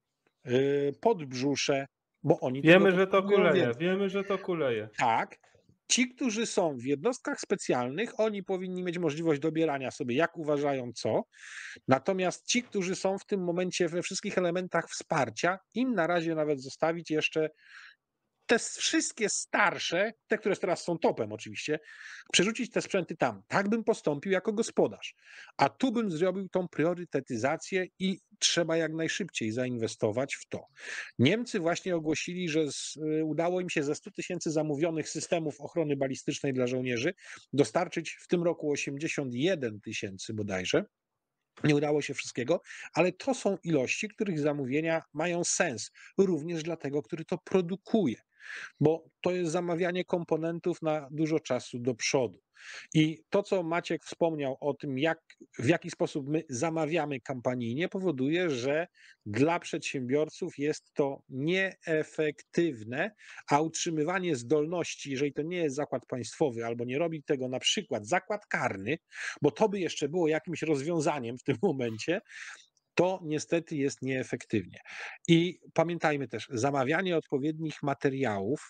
podbrzusze, bo oni Wiemy, tego że to potrzebują kuleje, więcej. wiemy, że to kuleje. Tak. Ci, którzy są w jednostkach specjalnych, oni powinni mieć możliwość dobierania sobie, jak uważają co. Natomiast ci, którzy są w tym momencie we wszystkich elementach wsparcia, im na razie nawet zostawić jeszcze te wszystkie starsze, te, które teraz są topem oczywiście, przerzucić te sprzęty tam. Tak bym postąpił jako gospodarz. A tu bym zrobił tą priorytetyzację i trzeba jak najszybciej zainwestować w to. Niemcy właśnie ogłosili, że udało im się ze 100 000 zamówionych systemów ochrony balistycznej dla żołnierzy dostarczyć w tym roku 81 000 bodajże. Nie udało się wszystkiego, ale to są ilości, których zamówienia mają sens, również dla tego, który to produkuje, bo to jest zamawianie komponentów na dużo czasu do przodu. I to, co Maciek wspomniał o tym, w jaki sposób my zamawiamy kampanijnie, powoduje, że dla przedsiębiorców jest to nieefektywne, a utrzymywanie zdolności, jeżeli to nie jest zakład państwowy albo nie robi tego na przykład zakład karny, bo to by jeszcze było jakimś rozwiązaniem w tym momencie, to niestety jest nieefektywnie. I pamiętajmy też, zamawianie odpowiednich materiałów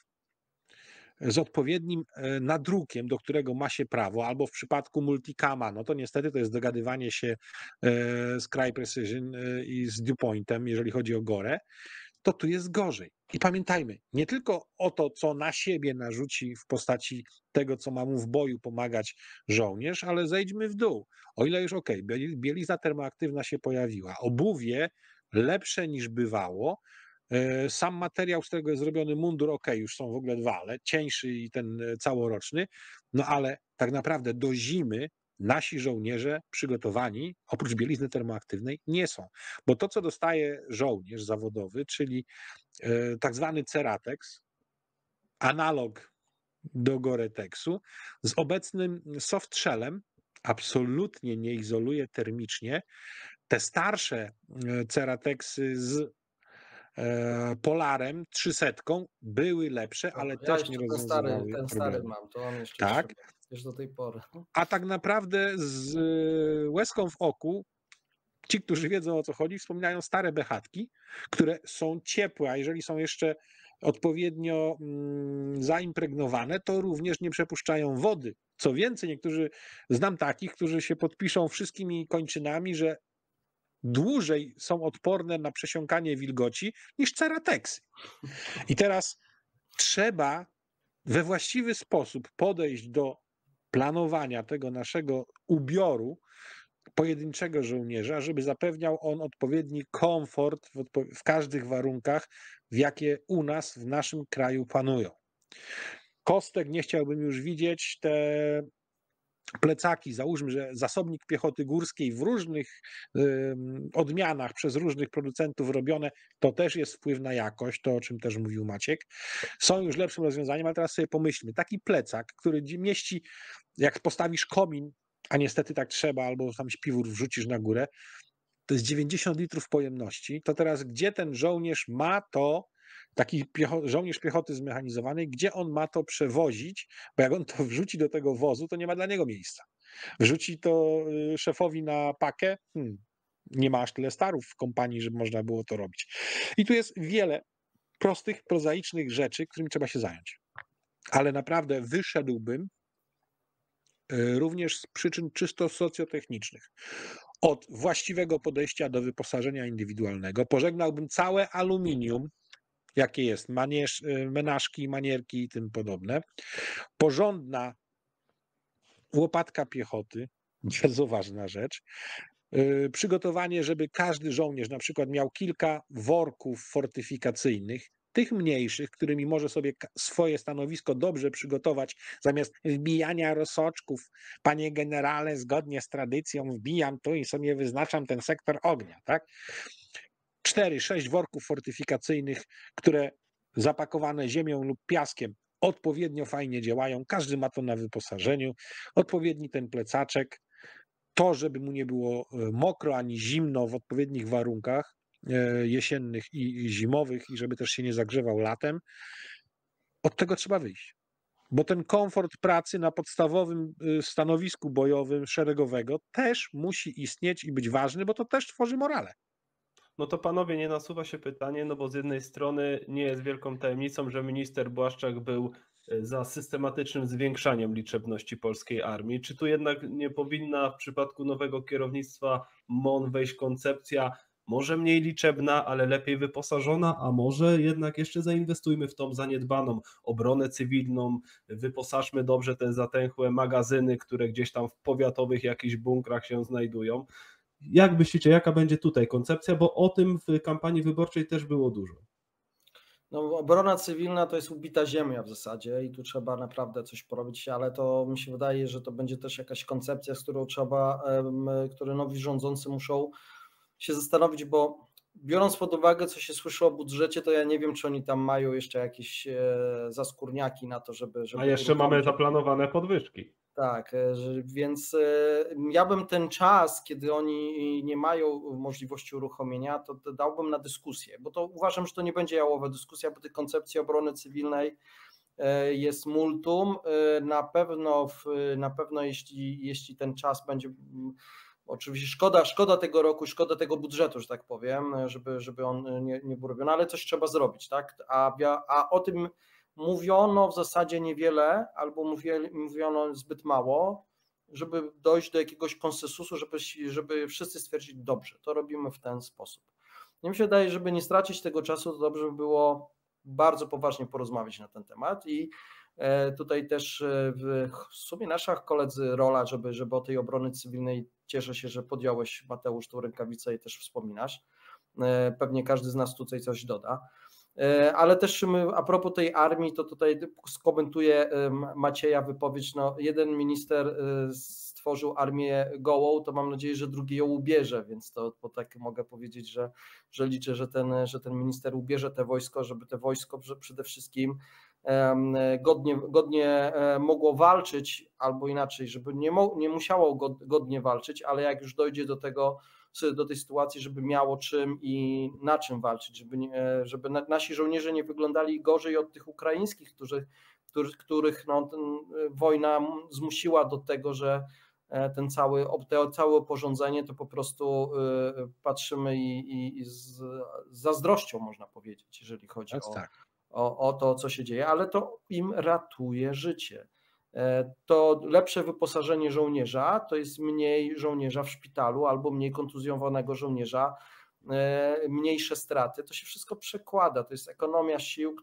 z odpowiednim nadrukiem, do którego ma się prawo, albo w przypadku Multicama, no to niestety to jest dogadywanie się z Crye Precision i z DuPontem, jeżeli chodzi o Gore, to tu jest gorzej. I pamiętajmy, nie tylko o to, co na siebie narzuci w postaci tego, co ma mu w boju pomagać żołnierz, ale zejdźmy w dół. O ile już bielizna termoaktywna się pojawiła, obuwie lepsze niż bywało, sam materiał, z którego jest zrobiony mundur, już są w ogóle dwa, ale cieńszy i ten całoroczny, no ale tak naprawdę do zimy nasi żołnierze przygotowani, oprócz bielizny termoaktywnej, nie są. Bo to, co dostaje żołnierz zawodowy, czyli tak zwany Ceratex, analog do Gore-Texu, z obecnym softshellem, absolutnie nie izoluje termicznie. Te starsze Ceratexy z Polarem 300 były lepsze, ale Ja też nie jeszcze rozwiązywały ten stary problemu. mam, to on jeszcze Tak. trzyma, już do tej pory. A tak naprawdę z łezką w oku, ci, którzy wiedzą o co chodzi, wspominają stare bechatki, które są ciepłe, a jeżeli są jeszcze odpowiednio zaimpregnowane, to również nie przepuszczają wody. Co więcej, znam takich, którzy się podpiszą wszystkimi kończynami, że dłużej są odporne na przesiąkanie wilgoci niż Ceratexy. I teraz trzeba we właściwy sposób podejść do planowania tego naszego ubioru pojedynczego żołnierza, żeby zapewniał on odpowiedni komfort w każdych warunkach, w jakie u nas, w naszym kraju panują. Kostek nie chciałbym już widzieć, te plecaki, załóżmy, że zasobnik piechoty górskiej w różnych odmianach przez różnych producentów robione, to też jest wpływ na jakość, to o czym też mówił Maciek. Są już lepszym rozwiązaniem, ale teraz sobie pomyślmy, taki plecak, który mieści, jak postawisz komin, a niestety tak trzeba, albo tam śpiwór wrzucisz na górę, to jest 90 litrów pojemności, to teraz gdzie ten żołnierz ma to, taki żołnierz piechoty zmechanizowanej, gdzie on ma to przewozić, bo jak on to wrzuci do tego wozu, to nie ma dla niego miejsca. Wrzuci to szefowi na pakę, nie ma aż tyle starów w kompanii, żeby można było to robić. I tu jest wiele prostych, prozaicznych rzeczy, którymi trzeba się zająć. Ale naprawdę wyszedłbym również z przyczyn czysto socjotechnicznych od właściwego podejścia do wyposażenia indywidualnego. Pożegnałbym całe aluminium, jakie jest, menażki, manierki i tym podobne. Porządna łopatka piechoty, bardzo ważna rzecz. Przygotowanie, żeby każdy żołnierz na przykład miał kilka worków fortyfikacyjnych, tych mniejszych, którymi może sobie swoje stanowisko dobrze przygotować, zamiast wbijania rosoczków. Panie generale, zgodnie z tradycją wbijam tu i sobie wyznaczam ten sektor ognia, tak? 4-6 worków fortyfikacyjnych, które zapakowane ziemią lub piaskiem odpowiednio fajnie działają. Każdy ma to na wyposażeniu. Odpowiedni ten plecaczek. to, żeby mu nie było mokro ani zimno w odpowiednich warunkach jesiennych i zimowych i żeby też się nie zagrzewał latem, od tego trzeba wyjść. Bo ten komfort pracy na podstawowym stanowisku bojowym szeregowego też musi istnieć i być ważny, bo to też tworzy morale. No to panowie, nie nasuwa się pytanie, no bo z jednej strony nie jest wielką tajemnicą, że minister Błaszczak był za systematycznym zwiększaniem liczebności polskiej armii. Czy tu jednak nie powinna w przypadku nowego kierownictwa MON wejść koncepcja może mniej liczebna, ale lepiej wyposażona, a może jednak jeszcze zainwestujmy w tą zaniedbaną obronę cywilną, wyposażmy dobrze te zatęchłe magazyny, które gdzieś tam w powiatowych jakichś bunkrach się znajdują. Jak myślicie, jaka będzie tutaj koncepcja, bo o tym w kampanii wyborczej też było dużo. No, obrona cywilna to jest ubita ziemia w zasadzie i tu trzeba naprawdę coś porobić, ale to mi się wydaje, że to będzie też jakaś koncepcja, z którą które nowi rządzący muszą się zastanowić, bo biorąc pod uwagę, co się słyszy o budżecie, to ja nie wiem, czy oni tam mają jeszcze jakieś zaskórniaki na to, żeby A jeszcze mamy zaplanowane podwyżki. Tak, więc ja bym ten czas, kiedy oni nie mają możliwości uruchomienia, to dałbym na dyskusję, bo to uważam, że to nie będzie jałowa dyskusja, bo tych koncepcji obrony cywilnej jest multum. Na pewno jeśli ten czas będzie, oczywiście szkoda tego roku, szkoda tego budżetu, że tak powiem, żeby on nie był robiony, ale coś trzeba zrobić, tak? A o tym mówiono w zasadzie niewiele, albo mówiono zbyt mało, żeby dojść do jakiegoś konsensusu, żeby wszyscy stwierdzić, dobrze, to robimy w ten sposób. Mnie się wydaje, żeby nie stracić tego czasu, to dobrze by było bardzo poważnie porozmawiać na ten temat i tutaj też w sumie naszych koledzy rola, żeby o tej obrony cywilnej, cieszę się, że podjąłeś, Mateusz, tą rękawicę i też wspominasz. Pewnie każdy z nas tutaj coś doda. Ale też a propos tej armii, to tutaj skomentuję Macieja wypowiedź. No, jeden minister stworzył armię gołą, to mam nadzieję, że drugi ją ubierze, więc to tak mogę powiedzieć, że liczę, że ten minister ubierze te wojsko, żeby te wojsko przede wszystkim godnie mogło walczyć, albo inaczej, żeby nie musiało godnie walczyć, ale jak już dojdzie do tej sytuacji, żeby miało czym i na czym walczyć, żeby nasi żołnierze nie wyglądali gorzej od tych ukraińskich, których wojna zmusiła do tego, że to całe oporządzenie to po prostu patrzymy i z zazdrością, można powiedzieć, jeżeli chodzi o to, co się dzieje, ale to im ratuje życie. To lepsze wyposażenie żołnierza, to jest mniej żołnierza w szpitalu albo mniej kontuzjowanego żołnierza, mniejsze straty, to się wszystko przekłada, to jest ekonomia sił,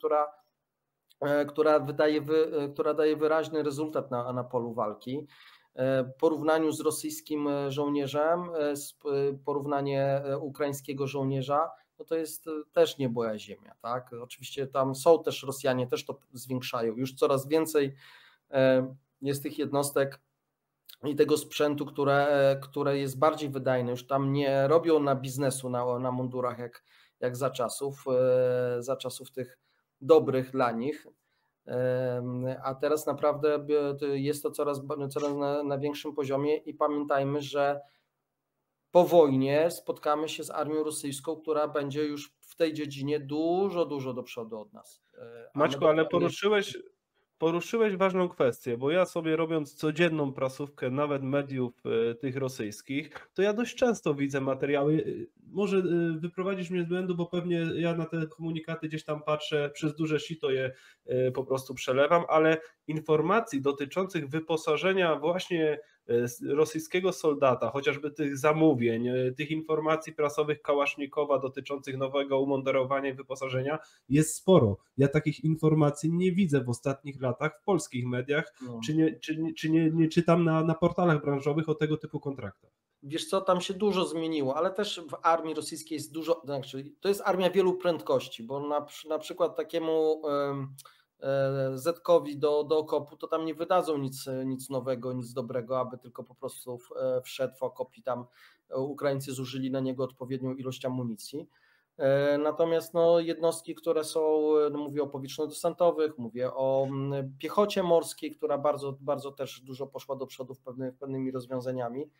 która daje wyraźny rezultat na polu walki. W porównaniu z rosyjskim żołnierzem, porównanie ukraińskiego żołnierza, no to jest też niebo a ziemia, tak? Oczywiście tam są też Rosjanie, też to zwiększają, już coraz więcej jest tych jednostek i tego sprzętu, które jest bardziej wydajne, już tam nie robią na biznesu na mundurach jak za czasów tych dobrych dla nich, a teraz naprawdę jest to coraz na większym poziomie i pamiętajmy, że po wojnie spotkamy się z armią rosyjską, która będzie już w tej dziedzinie dużo, dużo do przodu od nas. Maćku, ale poruszyłeś ważną kwestię, bo ja sobie robiąc codzienną prasówkę nawet mediów tych rosyjskich, to ja dość często widzę materiały, może wyprowadzisz mnie z błędu, bo pewnie ja na te komunikaty gdzieś tam patrzę, przez duże sito je po prostu przelewam, ale informacji dotyczących wyposażenia właśnie rosyjskiego soldata, chociażby tych zamówień, tych informacji prasowych Kałasznikowa dotyczących nowego umundurowania i wyposażenia jest sporo. Ja takich informacji nie widzę w ostatnich latach w polskich mediach, czy nie czytam na portalach branżowych o tego typu kontraktach. Wiesz co, tam się dużo zmieniło, ale też w armii rosyjskiej jest dużo, to jest armia wielu prędkości, bo na przykład takiemu Zetkowi do okopu, to tam nie wydadzą nic nowego, nic dobrego, aby tylko po prostu wszedł w okop i tam Ukraińcy zużyli na niego odpowiednią ilość amunicji. Natomiast jednostki, które są, mówię o powietrzno-desantowych, mówię o piechocie morskiej, która bardzo, bardzo też dużo poszła do przodu pewnymi rozwiązaniami.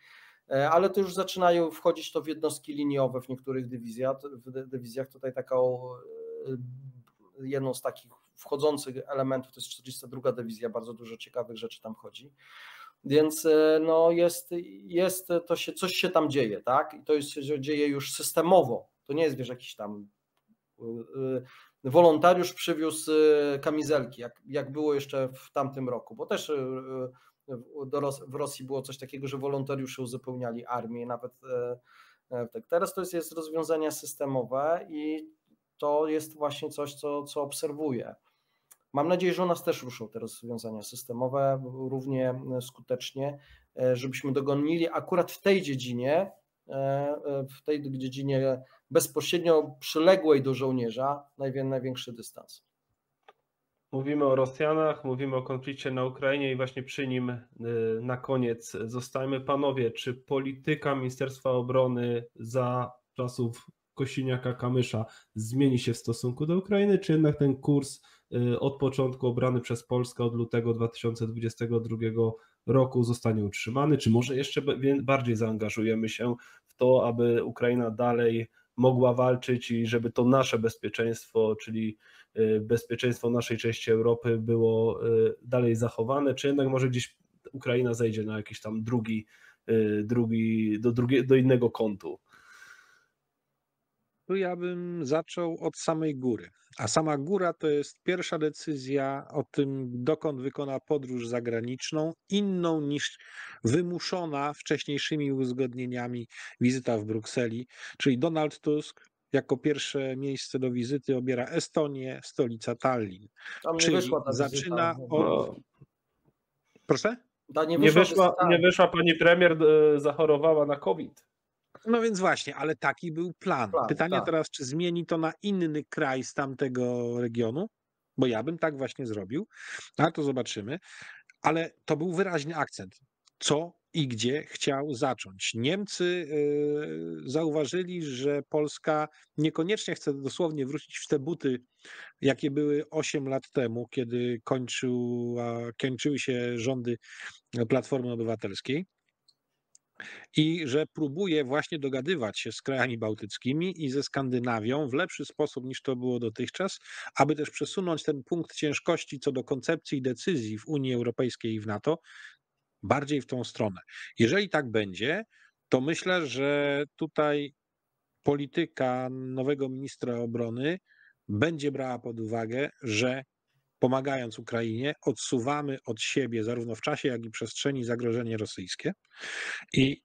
ale to już zaczynają wchodzić to w jednostki liniowe w niektórych dywizjach. Tutaj taką jedną z takich wchodzących elementów to jest 42 dywizja, bardzo dużo ciekawych rzeczy tam wchodzi. Więc no coś się tam dzieje, tak? I to się dzieje już systemowo. To nie jest, wiesz, jakiś tam wolontariusz przywiózł kamizelki, jak było jeszcze w tamtym roku, bo też w Rosji było coś takiego, że wolontariusze uzupełniali armię, nawet tak. Teraz to jest rozwiązania systemowe i to jest właśnie coś, co obserwuję. Mam nadzieję, że u nas też ruszą te rozwiązania systemowe równie skutecznie, żebyśmy dogonili akurat w tej dziedzinie bezpośrednio przyległej do żołnierza największy dystans. Mówimy o Rosjanach, mówimy o konflikcie na Ukrainie i właśnie przy nim na koniec zostajmy. Panowie, czy polityka Ministerstwa Obrony za czasów Kosiniaka-Kamysza zmieni się w stosunku do Ukrainy, czy jednak ten kurs od początku obrany przez Polskę od lutego 2022 roku zostanie utrzymany, czy może jeszcze bardziej zaangażujemy się w to, aby Ukraina dalej mogła walczyć i żeby to nasze bezpieczeństwo, czyli bezpieczeństwo naszej części Europy było dalej zachowane, czy jednak może gdzieś Ukraina zejdzie na jakiś tam do innego kątu? Tu ja bym zaczął od samej góry. A sama góra to jest pierwsza decyzja o tym, dokąd wykona podróż zagraniczną, inną niż wymuszona wcześniejszymi uzgodnieniami wizyta w Brukseli, czyli Donald Tusk jako pierwsze miejsce do wizyty obiera Estonię, stolica Tallin. Tam nie Czyli wyszła ta zaczyna wizyta. od... Proszę? Nie wyszła pani premier, zachorowała na COVID. No więc właśnie, ale taki był plan. Pytanie tak. teraz, czy zmieni to na inny kraj z tamtego regionu? Bo ja bym tak właśnie zrobił, ale to zobaczymy. Ale to był wyraźny akcent. Co i gdzie chciał zacząć. Niemcy zauważyli, że Polska niekoniecznie chce dosłownie wrócić w te buty, jakie były 8 lat temu, kiedy kończyły się rządy Platformy Obywatelskiej. I że próbuje właśnie dogadywać się z krajami bałtyckimi i ze Skandynawią w lepszy sposób niż to było dotychczas, aby też przesunąć ten punkt ciężkości co do koncepcji i decyzji w Unii Europejskiej i w NATO bardziej w tą stronę. Jeżeli tak będzie, to myślę, że tutaj polityka nowego ministra obrony będzie brała pod uwagę, że pomagając Ukrainie, odsuwamy od siebie zarówno w czasie, jak i przestrzeni zagrożenie rosyjskie i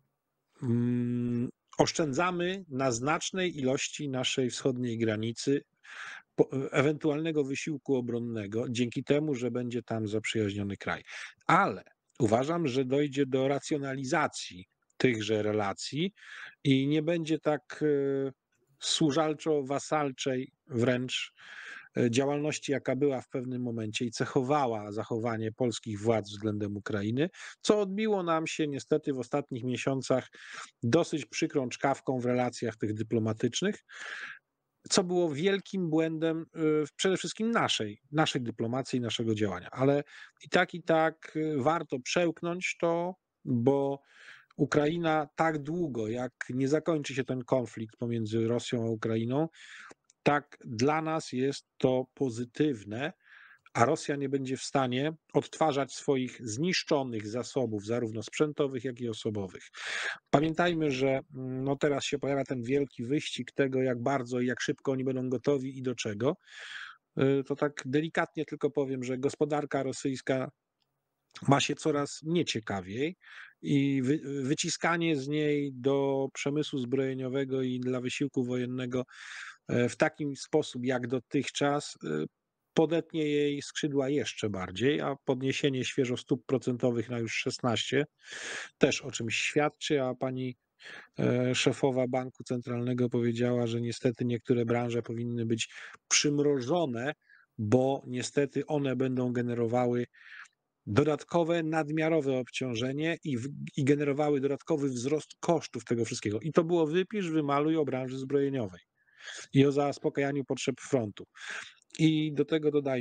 oszczędzamy na znacznej ilości naszej wschodniej granicy ewentualnego wysiłku obronnego dzięki temu, że będzie tam zaprzyjaźniony kraj. Ale uważam, że dojdzie do racjonalizacji tychże relacji i nie będzie tak służalczo-wasalczej wręcz działalności, jaka była w pewnym momencie i cechowała zachowanie polskich władz względem Ukrainy, co odbiło nam się niestety w ostatnich miesiącach dosyć przykrą czkawką w relacjach tych dyplomatycznych, co było wielkim błędem przede wszystkim naszej dyplomacji i naszego działania. Ale i tak warto przełknąć to, bo Ukraina tak długo, jak nie zakończy się ten konflikt pomiędzy Rosją a Ukrainą, tak dla nas jest to pozytywne, a Rosja nie będzie w stanie odtwarzać swoich zniszczonych zasobów, zarówno sprzętowych, jak i osobowych. Pamiętajmy, że no teraz się pojawia ten wielki wyścig tego, jak bardzo i jak szybko oni będą gotowi i do czego. To tak delikatnie tylko powiem, że gospodarka rosyjska ma się coraz nieciekawiej i wyciskanie z niej do przemysłu zbrojeniowego i dla wysiłku wojennego w taki sposób jak dotychczas podetnie jej skrzydła jeszcze bardziej, a podniesienie świeżo stóp procentowych na już 16 też o czymś świadczy, a pani szefowa Banku Centralnego powiedziała, że niestety niektóre branże powinny być przymrożone, bo niestety one będą generowały dodatkowe, nadmiarowe obciążenie i generowały dodatkowy wzrost kosztów tego wszystkiego. I to było wypisz, wymaluj o branży zbrojeniowej i o zaspokajaniu potrzeb frontu. I do tego dodajmy,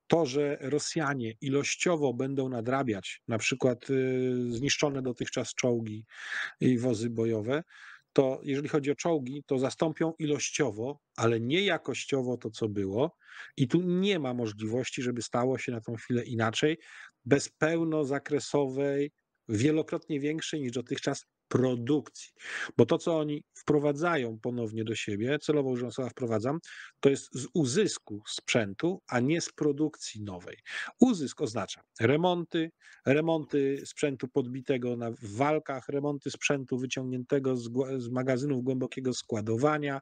to, że Rosjanie ilościowo będą nadrabiać, na przykład zniszczone dotychczas czołgi i wozy bojowe, to jeżeli chodzi o czołgi, to zastąpią ilościowo, ale nie jakościowo to, co było. I tu nie ma możliwości, żeby stało się na tą chwilę inaczej, bez pełnozakresowej, wielokrotnie większej niż dotychczas produkcji. Bo to, co oni wprowadzają ponownie do siebie, celowo używam słowa wprowadzam, to jest z uzysku sprzętu, a nie z produkcji nowej. Uzysk oznacza remonty sprzętu podbitego w walkach, remonty sprzętu wyciągniętego z magazynów głębokiego składowania,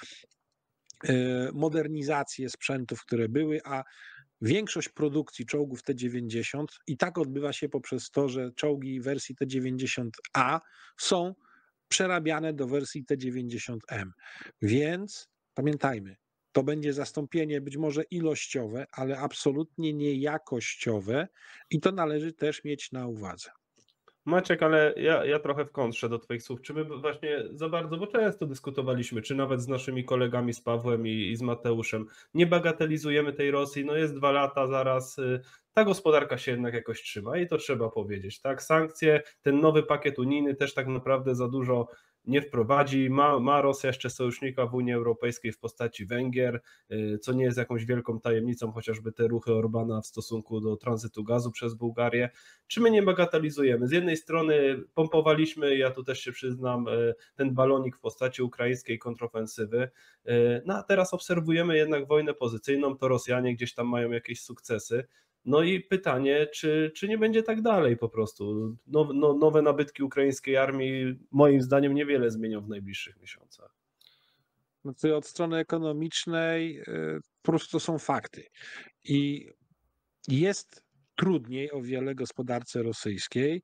modernizację sprzętów, które były, a większość produkcji czołgów T-90 i tak odbywa się poprzez to, że czołgi wersji T-90A są przerabiane do wersji T-90M. Więc pamiętajmy, to będzie zastąpienie być może ilościowe, ale absolutnie nie jakościowe i to należy też mieć na uwadze. Maciek, ale ja trochę w kontrze do Twoich słów. Czy my właśnie za bardzo, bo często dyskutowaliśmy, czy nawet z naszymi kolegami, z Pawłem i z Mateuszem, nie bagatelizujemy tej Rosji, no jest 2 lata zaraz, ta gospodarka się jednak jakoś trzyma i to trzeba powiedzieć, tak? Sankcje, ten nowy pakiet unijny też tak naprawdę za dużo nie wprowadzi. Ma Rosja jeszcze sojusznika w Unii Europejskiej w postaci Węgier, co nie jest jakąś wielką tajemnicą, chociażby te ruchy Orbana w stosunku do tranzytu gazu przez Bułgarię. Czy my nie bagatelizujemy? Z jednej strony pompowaliśmy, ja tu też się przyznam, ten balonik w postaci ukraińskiej kontrofensywy, no a teraz obserwujemy jednak wojnę pozycyjną, to Rosjanie gdzieś tam mają jakieś sukcesy. No i pytanie, czy nie będzie tak dalej po prostu? Nowe nabytki ukraińskiej armii moim zdaniem niewiele zmienią w najbliższych miesiącach. Znaczy od strony ekonomicznej po prostu to są fakty. I jest trudniej o wiele gospodarce rosyjskiej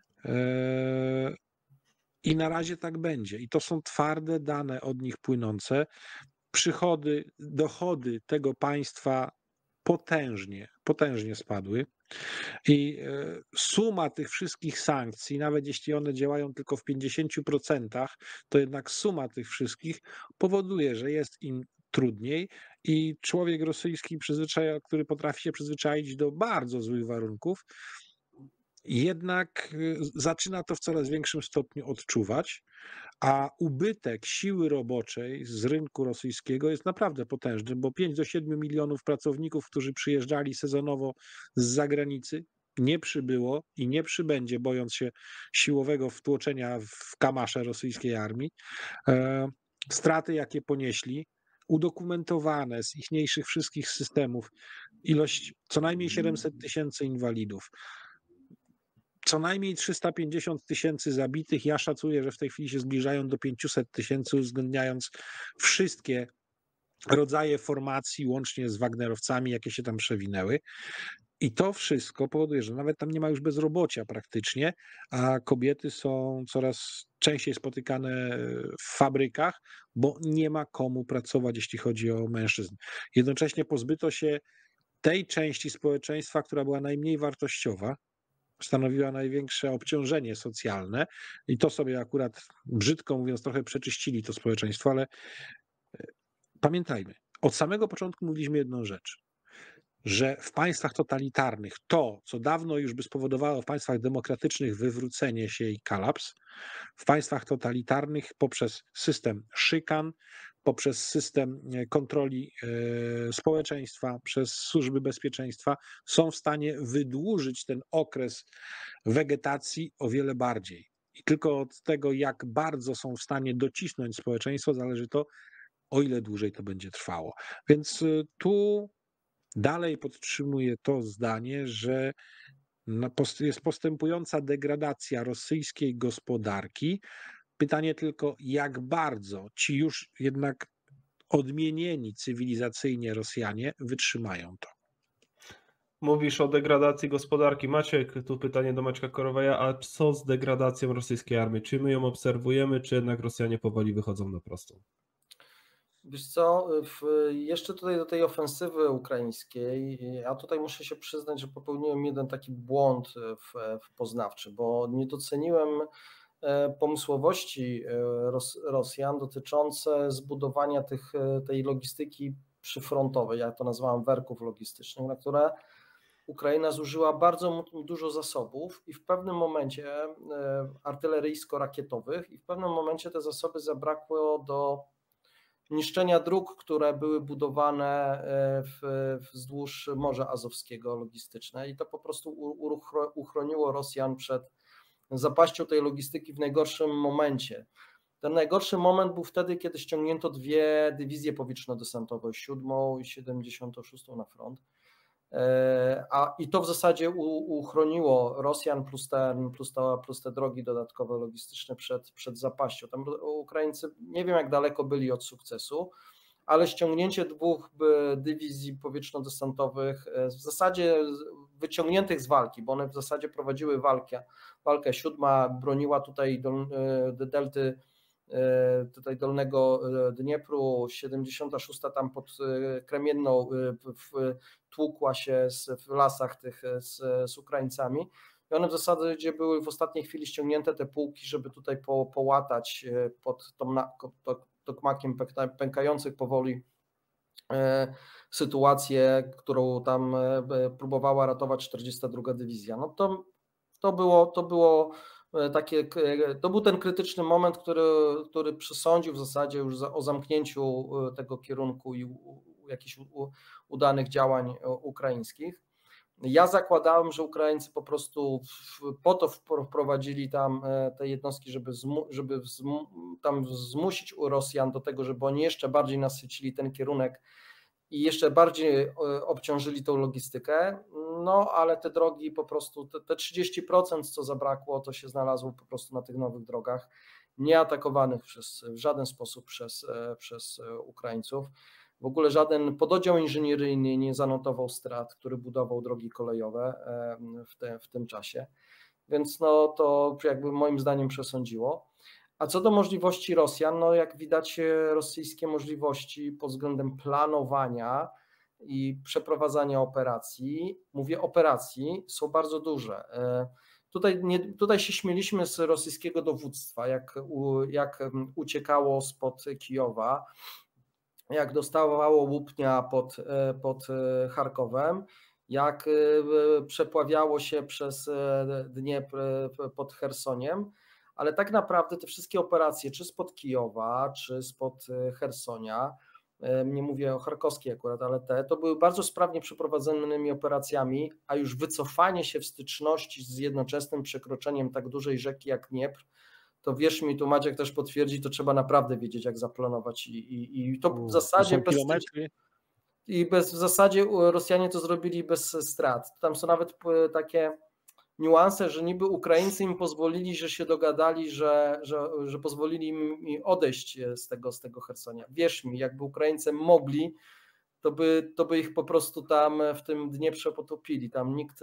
i na razie tak będzie. I to są twarde dane od nich płynące. Przychody, dochody tego państwa potężnie spadły. I suma tych wszystkich sankcji, nawet jeśli one działają tylko w 50%, to jednak suma tych wszystkich powoduje, że jest im trudniej i człowiek rosyjski, który potrafi się przyzwyczaić do bardzo złych warunków, jednak zaczyna to w coraz większym stopniu odczuwać, a ubytek siły roboczej z rynku rosyjskiego jest naprawdę potężny, bo 5 do 7 milionów pracowników, którzy przyjeżdżali sezonowo z zagranicy, nie przybyło i nie przybędzie, bojąc się siłowego wtłoczenia w kamasze rosyjskiej armii. Straty, jakie ponieśli, udokumentowane z ichniejszych wszystkich systemów, ilość co najmniej 700 000 inwalidów, co najmniej 350 000 zabitych. Ja szacuję, że w tej chwili się zbliżają do 500 000, uwzględniając wszystkie rodzaje formacji, łącznie z Wagnerowcami, jakie się tam przewinęły. I to wszystko powoduje, że nawet tam nie ma już bezrobocia praktycznie, a kobiety są coraz częściej spotykane w fabrykach, bo nie ma komu pracować, jeśli chodzi o mężczyzn. Jednocześnie pozbyto się tej części społeczeństwa, która była najmniej wartościowa, stanowiła największe obciążenie socjalne i to sobie akurat, brzydko mówiąc, trochę przeczyścili to społeczeństwo, ale pamiętajmy, od samego początku mówiliśmy jedną rzecz, że w państwach totalitarnych to, co dawno już by spowodowało w państwach demokratycznych wywrócenie się i kolaps, w państwach totalitarnych poprzez system szykan, poprzez system kontroli społeczeństwa, przez służby bezpieczeństwa są w stanie wydłużyć ten okres wegetacji o wiele bardziej. I tylko od tego, jak bardzo są w stanie docisnąć społeczeństwo, zależy to, o ile dłużej to będzie trwało. Więc tu dalej podtrzymuję to zdanie, że jest postępująca degradacja rosyjskiej gospodarki. Pytanie tylko, jak bardzo ci już jednak odmienieni cywilizacyjnie Rosjanie wytrzymają to. Mówisz o degradacji gospodarki. Maciek, tu pytanie do Maćka Korowaja, a co z degradacją rosyjskiej armii? Czy my ją obserwujemy, czy jednak Rosjanie powoli wychodzą na prostą? Wiesz co, jeszcze tutaj do tej ofensywy ukraińskiej, a tutaj muszę się przyznać, że popełniłem jeden taki błąd poznawczy, bo nie doceniłem pomysłowości Rosjan dotyczące zbudowania tej logistyki przyfrontowych, ja to nazwałem werków logistycznych, na które Ukraina zużyła bardzo dużo zasobów i w pewnym momencie artyleryjsko-rakietowych i w pewnym momencie te zasoby zabrakło do niszczenia dróg, które były budowane wzdłuż Morza Azowskiego logistyczne i to po prostu uchroniło Rosjan przed zapaścią tej logistyki w najgorszym momencie. Ten najgorszy moment był wtedy, kiedy ściągnięto 2 dywizje powietrzno-desantowe, 7. i 76. na front. I to w zasadzie uchroniło Rosjan plus te drogi dodatkowe logistyczne przed zapaścią. Tam Ukraińcy nie wiem jak daleko byli od sukcesu, ale ściągnięcie 2 dywizji powietrzno-desantowych w zasadzie wyciągniętych z walki, bo one w zasadzie prowadziły walkę. 7. broniła tutaj delty tutaj dolnego Dniepru, 76. tam pod Kremienną tłukła się w lasach tych z Ukraińcami i one w zasadzie były w ostatniej chwili ściągnięte te pułki, żeby tutaj połatać pod tokmakiem pękających powoli sytuację, którą tam próbowała ratować 42. dywizja. No to był ten krytyczny moment, który przesądził w zasadzie już o zamknięciu tego kierunku i jakichś udanych działań ukraińskich. Ja zakładałem, że Ukraińcy po prostu po to wprowadzili tam te jednostki, żeby tam zmusić Rosjan do tego, żeby oni jeszcze bardziej nasycili ten kierunek i jeszcze bardziej obciążyli tą logistykę, no ale te drogi po prostu, te 30% co zabrakło, to się znalazło po prostu na tych nowych drogach, nieatakowanych w żaden sposób przez Ukraińców. W ogóle żaden pododdział inżynieryjny nie zanotował strat, który budował drogi kolejowe w tym czasie, więc no to jakby moim zdaniem przesądziło. A co do możliwości Rosjan, no jak widać rosyjskie możliwości pod względem planowania i przeprowadzania operacji, mówię operacji, są bardzo duże. Tutaj się śmieliśmy z rosyjskiego dowództwa, jak uciekało spod Kijowa, jak dostawało Łupnia pod Charkowem, jak przepławiało się przez Dniepr pod Chersoniem, ale tak naprawdę te wszystkie operacje, czy spod Kijowa, czy spod Chersonia, nie mówię o charkowskiej akurat, ale to były bardzo sprawnie przeprowadzonymi operacjami, a już wycofanie się w styczności z jednoczesnym przekroczeniem tak dużej rzeki jak Dniepr, to wierz mi, tu Maciek też potwierdzi, to trzeba naprawdę wiedzieć jak zaplanować i to w zasadzie w zasadzie Rosjanie to zrobili bez strat. Tam są nawet takie niuanse, że niby Ukraińcy im pozwolili, że się dogadali, że pozwolili im odejść z tego Chersonia. Wierz mi, jakby Ukraińcy mogli, to by ich po prostu tam w tym Dnieprze potopili. Tam nikt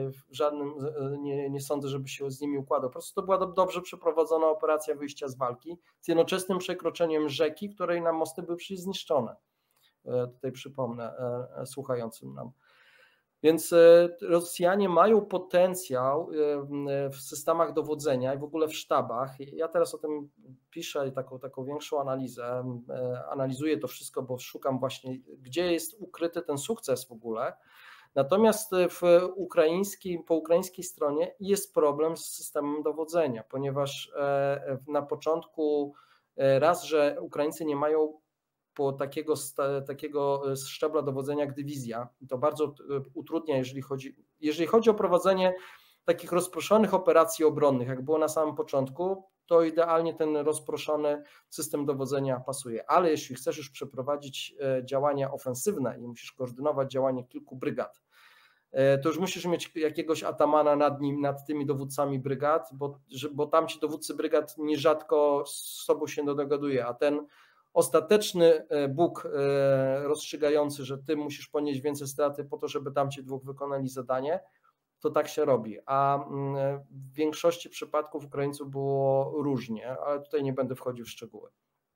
nie sądzę, żeby się z nimi układał. Po prostu to była dobrze przeprowadzona operacja wyjścia z walki z jednoczesnym przekroczeniem rzeki, której na mosty były przecież zniszczone. Tutaj przypomnę słuchającym nam. Więc Rosjanie mają potencjał w systemach dowodzenia i w ogóle w sztabach. Ja teraz o tym piszę i taką większą analizę. Analizuję to wszystko, bo szukam właśnie, gdzie jest ukryty ten sukces w ogóle. Natomiast po ukraińskiej stronie jest problem z systemem dowodzenia, ponieważ na początku raz, że Ukraińcy nie mają takiego szczebla dowodzenia jak dywizja. I to bardzo utrudnia, jeżeli chodzi o prowadzenie takich rozproszonych operacji obronnych, jak było na samym początku, to idealnie ten rozproszony system dowodzenia pasuje. Ale jeśli chcesz już przeprowadzić działania ofensywne i musisz koordynować działanie kilku brygad, to już musisz mieć jakiegoś atamana nad tymi dowódcami brygad, bo tamci dowódcy brygad nierzadko z sobą się dogaduje, a ten ostateczny Bóg rozstrzygający, że ty musisz ponieść więcej straty po to, żeby tamci 2 wykonali zadanie, to tak się robi. A w większości przypadków Ukraińców było różnie, ale tutaj nie będę wchodził w szczegóły.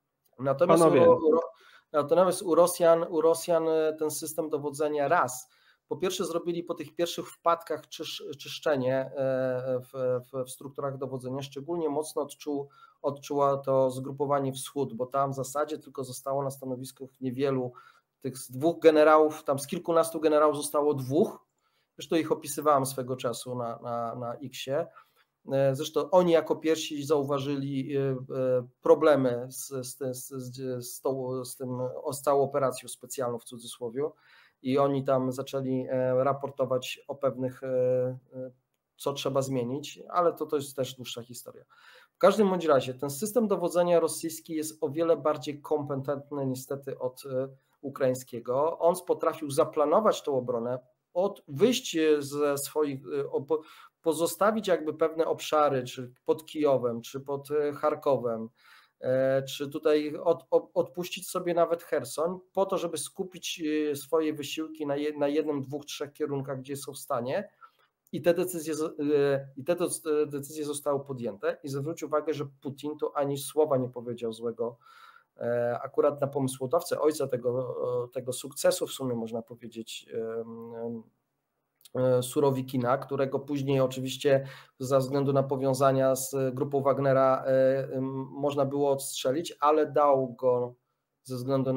Natomiast u Rosjan ten system dowodzenia po pierwsze zrobili po tych pierwszych wpadkach czyszczenie w strukturach dowodzenia, szczególnie mocno odczuła to zgrupowanie Wschód, bo tam w zasadzie tylko zostało na stanowiskach niewielu tych z 2 generałów, tam z kilkunastu generałów zostało 2. Zresztą ich opisywałem swego czasu na X-ie. Zresztą oni jako pierwsi zauważyli problemy z całą operacją specjalną w cudzysłowie i oni tam zaczęli raportować o pewnych, co trzeba zmienić, ale to jest też dłuższa historia. W każdym bądź razie ten system dowodzenia rosyjski jest o wiele bardziej kompetentny niestety od ukraińskiego. On potrafił zaplanować tą obronę, wyjść ze swoich, pozostawić jakby pewne obszary, czy pod Kijowem, czy pod Charkowem, czy tutaj odpuścić sobie nawet Cherson, po to, żeby skupić swoje wysiłki na 1, 2, 3 kierunkach, gdzie są w stanie. I te decyzje zostały podjęte. I zwróć uwagę, że Putin tu ani słowa nie powiedział złego akurat na pomysłodawcę, ojca tego sukcesu, w sumie można powiedzieć, Surowikina, którego później oczywiście ze względu na powiązania z grupą Wagnera można było odstrzelić, ale dał go ze względu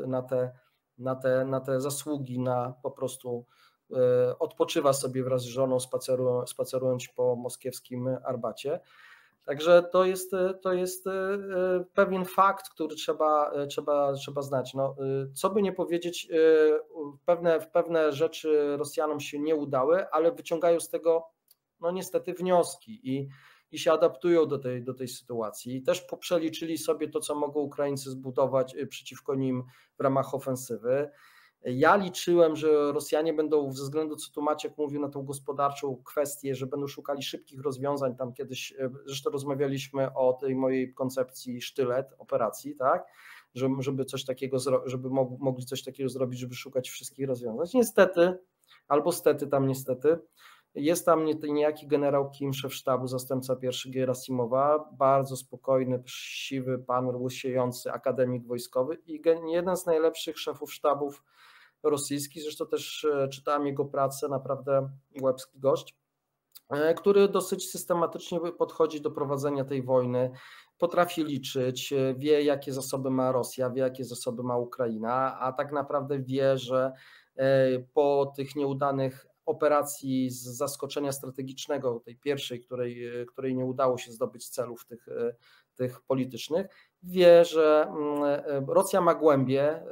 na te zasługi, na po prostu odpoczywa sobie wraz z żoną, spacerując po moskiewskim Arbacie. Także to jest pewien fakt, który trzeba znać. No, co by nie powiedzieć, pewne rzeczy Rosjanom się nie udały, ale wyciągają z tego no niestety wnioski i się adaptują do tej sytuacji. I też poprzeliczyli sobie to, co mogą Ukraińcy zbudować przeciwko nim w ramach ofensywy. Ja liczyłem, że Rosjanie będą, ze względu, co tu Maciek mówił, na tą gospodarczą kwestię, że będą szukali szybkich rozwiązań. Tam kiedyś, zresztą rozmawialiśmy o tej mojej koncepcji sztylet operacji, tak? Żeby coś takiego, żeby mogli coś takiego zrobić, żeby szukać wszystkich rozwiązań. Niestety, albo stety tam niestety, jest tam niejaki generał Kim, szef sztabu, zastępca pierwszy Gerasimowa, bardzo spokojny, siwy pan, łysiejący akademik wojskowy i jeden z najlepszych szefów sztabów rosyjskich, zresztą też czytałem jego pracę, naprawdę łebski gość, który dosyć systematycznie podchodzi do prowadzenia tej wojny, potrafi liczyć, wie jakie zasoby ma Rosja, wie jakie zasoby ma Ukraina, a tak naprawdę wie, że po tych nieudanych operacji z zaskoczenia strategicznego, tej pierwszej, której nie udało się zdobyć celów tych politycznych, wie, że Rosja ma głębie,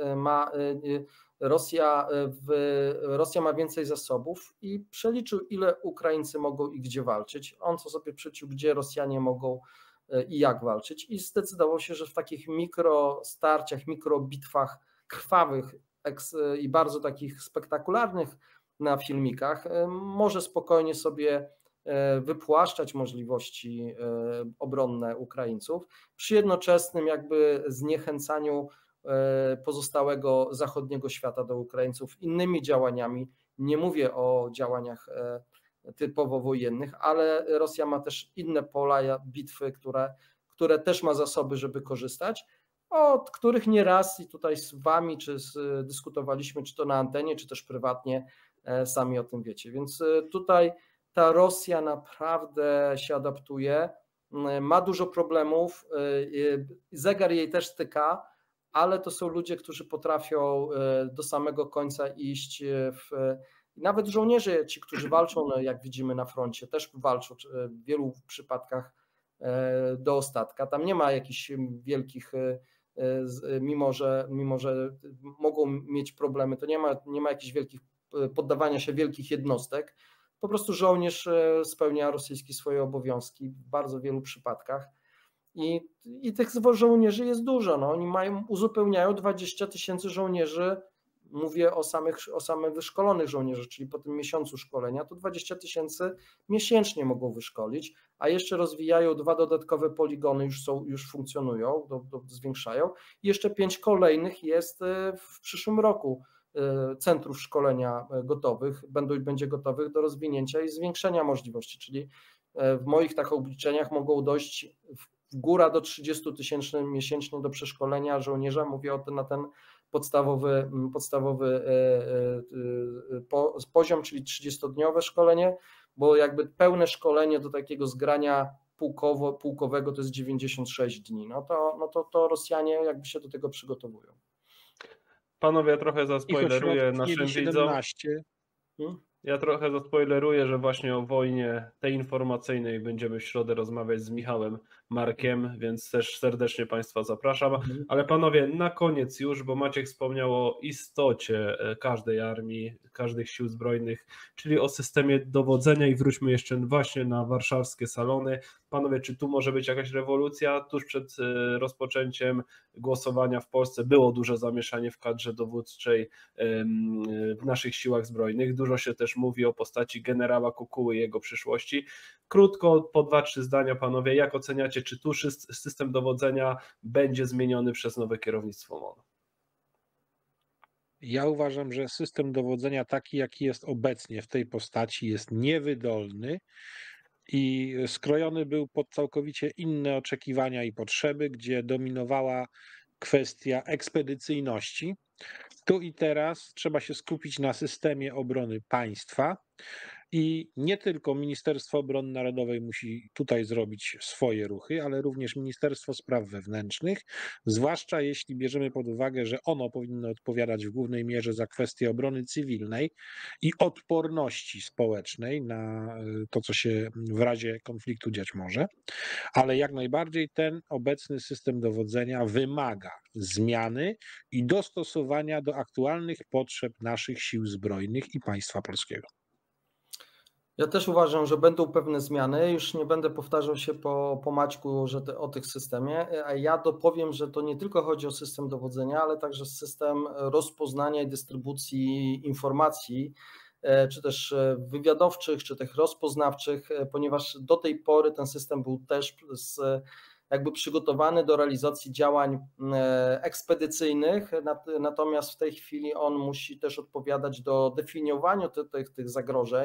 Rosja ma więcej zasobów i przeliczył, ile Ukraińcy mogą i gdzie walczyć. On sobie przeliczył, gdzie Rosjanie mogą i jak walczyć i zdecydował się, że w takich mikrostarciach, mikrobitwach krwawych i bardzo takich spektakularnych na filmikach może spokojnie sobie wypłaszczać możliwości obronne Ukraińców przy jednoczesnym jakby zniechęcaniu pozostałego zachodniego świata do Ukraińców innymi działaniami. Nie mówię o działaniach typowo wojennych, ale Rosja ma też inne pola bitwy, które też ma zasoby, żeby korzystać, od których nieraz i tutaj z wami dyskutowaliśmy, czy to na antenie, czy też prywatnie, sami o tym wiecie. Więc tutaj ta Rosja naprawdę się adaptuje, ma dużo problemów, zegar jej też tyka, ale to są ludzie, którzy potrafią do samego końca iść. Nawet żołnierze, ci, którzy walczą, no jak widzimy na froncie, też walczą w wielu przypadkach do ostatka. Tam nie ma jakichś wielkich, mimo że mogą mieć problemy, to nie ma jakichś wielkich poddawania się wielkich jednostek. Po prostu żołnierz spełnia rosyjski swoje obowiązki w bardzo wielu przypadkach. I tych żołnierzy jest dużo. No, oni uzupełniają 20 000 żołnierzy. Mówię o samych wyszkolonych żołnierzach, czyli po tym miesiącu szkolenia, to 20 000 miesięcznie mogą wyszkolić, a jeszcze rozwijają 2 dodatkowe poligony, już funkcjonują, zwiększają. I jeszcze 5 kolejnych jest w przyszłym roku centrów szkolenia gotowych, będzie gotowych do rozwinięcia i zwiększenia możliwości, czyli w moich tak obliczeniach mogą dojść w góra do 30 000 miesięcznie do przeszkolenia żołnierza. Mówię na ten podstawowy poziom, czyli 30-dniowe szkolenie, bo jakby pełne szkolenie do takiego zgrania pułkowego to jest 96 dni. No to Rosjanie jakby się do tego przygotowują. Panowie, trochę Ich zaspoileruję ośrodków naszym mieli widzom. 17. Ja trochę zaspoileruję, że właśnie o wojnie tej informacyjnej będziemy w środę rozmawiać z Michałem Markiem, więc też serdecznie Państwa zapraszam. Ale panowie, na koniec już, bo Maciek wspomniał o istocie każdej armii, każdych sił zbrojnych, czyli o systemie dowodzenia i wróćmy jeszcze właśnie na warszawskie salony. Panowie, czy tu może być jakaś rewolucja? Tuż przed rozpoczęciem głosowania w Polsce było duże zamieszanie w kadrze dowódczej w naszych siłach zbrojnych. Dużo się też mówi o postaci generała Kukuły i jego przyszłości. Krótko, po 2-3 zdania, panowie, jak oceniacie, czy tu system dowodzenia będzie zmieniony przez nowe kierownictwo MON? Ja uważam, że system dowodzenia taki, jaki jest obecnie w tej postaci, jest niewydolny i skrojony był pod całkowicie inne oczekiwania i potrzeby, gdzie dominowała kwestia ekspedycyjności. Tu i teraz trzeba się skupić na systemie obrony państwa i nie tylko Ministerstwo Obrony Narodowej musi tutaj zrobić swoje ruchy, ale również Ministerstwo Spraw Wewnętrznych, zwłaszcza jeśli bierzemy pod uwagę, że ono powinno odpowiadać w głównej mierze za kwestię obrony cywilnej i odporności społecznej na to, co się w razie konfliktu dziać może, ale jak najbardziej ten obecny system dowodzenia wymaga zmiany i dostosowania do aktualnych potrzeb naszych sił zbrojnych i państwa polskiego. Ja też uważam, że będą pewne zmiany. Już nie będę powtarzał się po Maćku o tych systemie, a ja dopowiem, że to nie tylko chodzi o system dowodzenia, ale także system rozpoznania i dystrybucji informacji, czy też wywiadowczych, czy tych rozpoznawczych, ponieważ do tej pory ten system był też jakby przygotowany do realizacji działań ekspedycyjnych, natomiast w tej chwili on musi też odpowiadać do definiowaniu tych zagrożeń,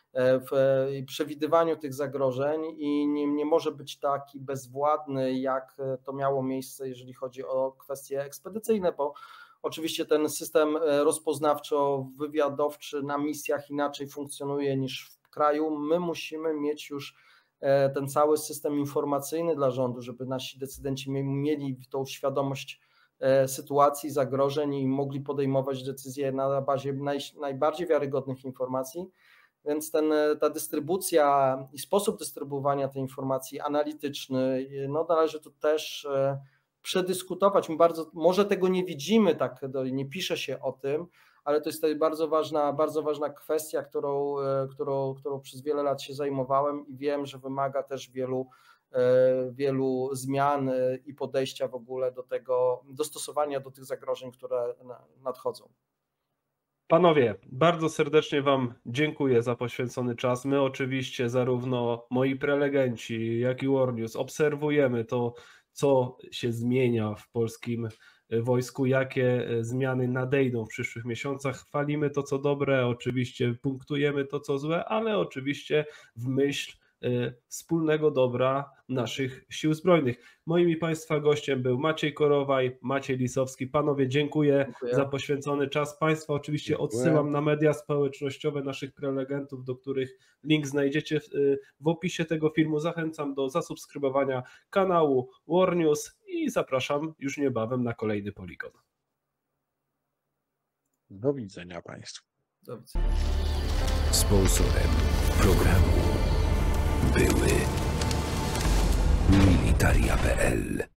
w przewidywaniu tych zagrożeń i nie może być taki bezwładny, jak to miało miejsce, jeżeli chodzi o kwestie ekspedycyjne, bo oczywiście ten system rozpoznawczo-wywiadowczy na misjach inaczej funkcjonuje niż w kraju. My musimy mieć już ten cały system informacyjny dla rządu, żeby nasi decydenci mieli tą świadomość sytuacji, zagrożeń i mogli podejmować decyzje na bazie najbardziej wiarygodnych informacji. Więc ta dystrybucja i sposób dystrybuowania tej informacji analityczny, no należy tu też przedyskutować. My może tego nie widzimy, tak, nie pisze się o tym, ale to jest bardzo ważna kwestia, którą przez wiele lat się zajmowałem i wiem, że wymaga też wielu zmian i podejścia w ogóle do tego, dostosowania do tych zagrożeń, które nadchodzą. Panowie, bardzo serdecznie Wam dziękuję za poświęcony czas. My oczywiście, zarówno moi prelegenci, jak i Warnews, obserwujemy to, co się zmienia w polskim wojsku, jakie zmiany nadejdą w przyszłych miesiącach. Chwalimy to, co dobre, oczywiście punktujemy to, co złe, ale oczywiście w myśl wspólnego dobra naszych sił zbrojnych. Moim i Państwa gościem był Maciej Korowaj, Maciej Lisowski. Panowie, dziękuję za poświęcony czas. Państwa oczywiście odsyłam na media społecznościowe naszych prelegentów, do których link znajdziecie w opisie tego filmu. Zachęcam do zasubskrybowania kanału Warnews i zapraszam już niebawem na kolejny Poligon. Do widzenia Państwu. Do widzenia. Sponsorem programu były Militaria.pl